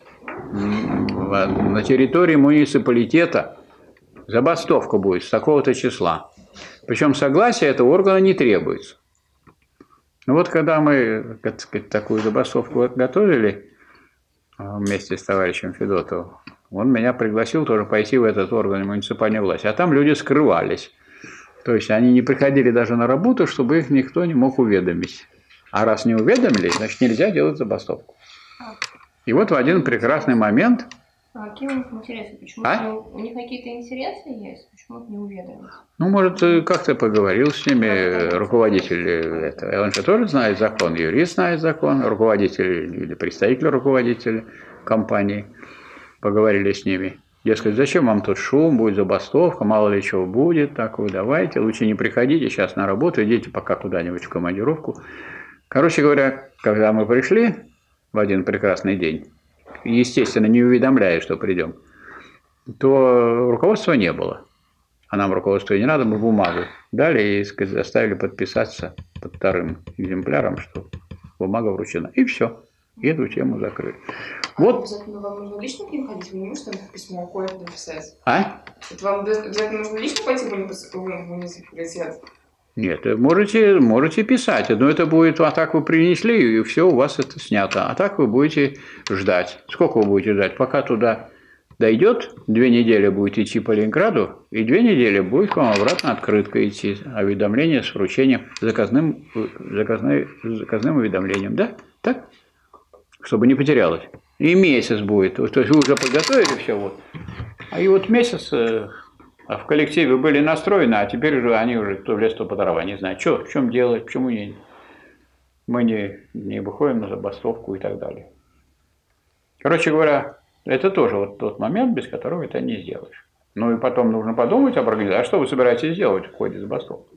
на территории муниципалитета забастовка будет с такого-то числа. Причем согласия этого органа не требуется. Ну вот когда мы, так сказать, такую забастовку готовили вместе с товарищем Федотовым, он меня пригласил тоже пойти в этот орган муниципальной власти. А там люди скрывались. То есть они не приходили даже на работу, чтобы их никто не мог уведомить. А раз не уведомили, значит нельзя делать забастовку. И вот в один прекрасный момент... А какие у них интересы? Почему а? у них какие-то интересы есть? Почему их не уведомить? Ну, может, как-то поговорил с ними руководитель этого. Он же тоже знает закон, юрист знает закон, руководитель или представитель руководителя компании. Поговорили с ними. Дескать, зачем вам тут шум, будет забастовка, мало ли чего будет, так вы давайте, лучше не приходите сейчас на работу, идите пока куда-нибудь в командировку. Короче говоря, когда мы пришли в один прекрасный день, естественно, не уведомляя, что придем, то руководства не было. А нам руководство и не надо, мы бумагу дали и заставили подписаться под вторым экземпляром, что бумага вручена. И все. И эту тему закрыли. А вот. Обязательно вам нужно лично к ним ходить? Вы не можете там письмо кое-что написать? А? Это вам обязательно нужно лично пойти в муниципалитет? Нет, можете, можете писать, но это будет, а так вы принесли, и все, у вас это снято. А так вы будете ждать. Сколько вы будете ждать? Пока туда дойдет, две недели будет идти по Ленинграду, и две недели будет к вам обратно открытка идти, уведомление с вручением, заказным, заказной, заказным уведомлением, да? Так? Чтобы не потерялось. И месяц будет. То есть вы уже подготовили все, вот. А и вот месяц а в коллективе были настроены, а теперь уже они уже кто в лес, то по дрова. Не знаю, что, в чем делать, почему не, мы не, не выходим на забастовку и так далее. Короче говоря, это тоже вот тот момент, без которого это не сделаешь. Ну и потом нужно подумать об организации. А что вы собираетесь делать в ходе забастовки?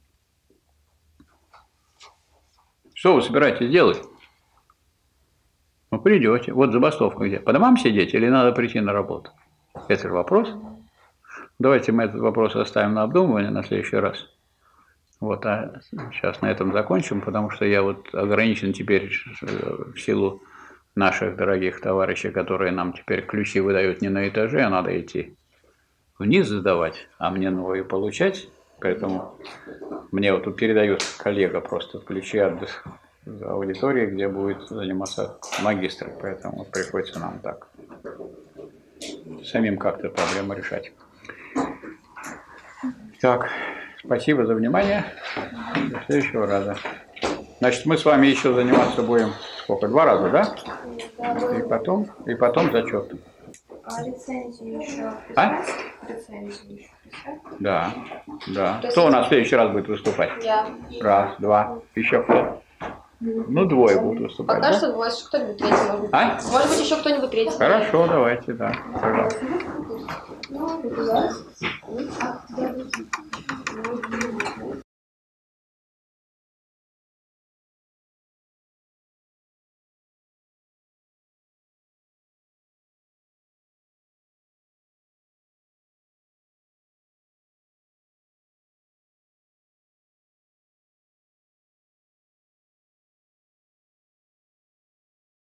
Что вы собираетесь делать? Ну, придете. Вот забастовка где? По домам сидеть или надо прийти на работу? Это же вопрос. Давайте мы этот вопрос оставим на обдумывание на следующий раз. Вот, а сейчас на этом закончим, потому что я вот ограничен теперь в силу наших дорогих товарищей, которые нам теперь ключи выдают не на этаже, а надо идти вниз сдавать, а мне новые получать. Поэтому мне вот тут передают коллега просто ключи от аудитории, где будет заниматься магистр. Поэтому приходится нам так самим как-то проблему решать. Так, спасибо за внимание. До следующего раза. Значит, мы с вами еще заниматься будем сколько? Два раза, да? И потом, и потом зачет. А рецензию еще писать? А? Рецензию еще писать? Да, да. Кто у нас в следующий раз будет выступать? Я. Раз, два. Еще кто? Ну, двое будут выступать. Пока да? что двое, кто-нибудь третий, может быть. А? Может быть, еще кто-нибудь третий. Хорошо, давайте, да. Пожалуйста. Ну,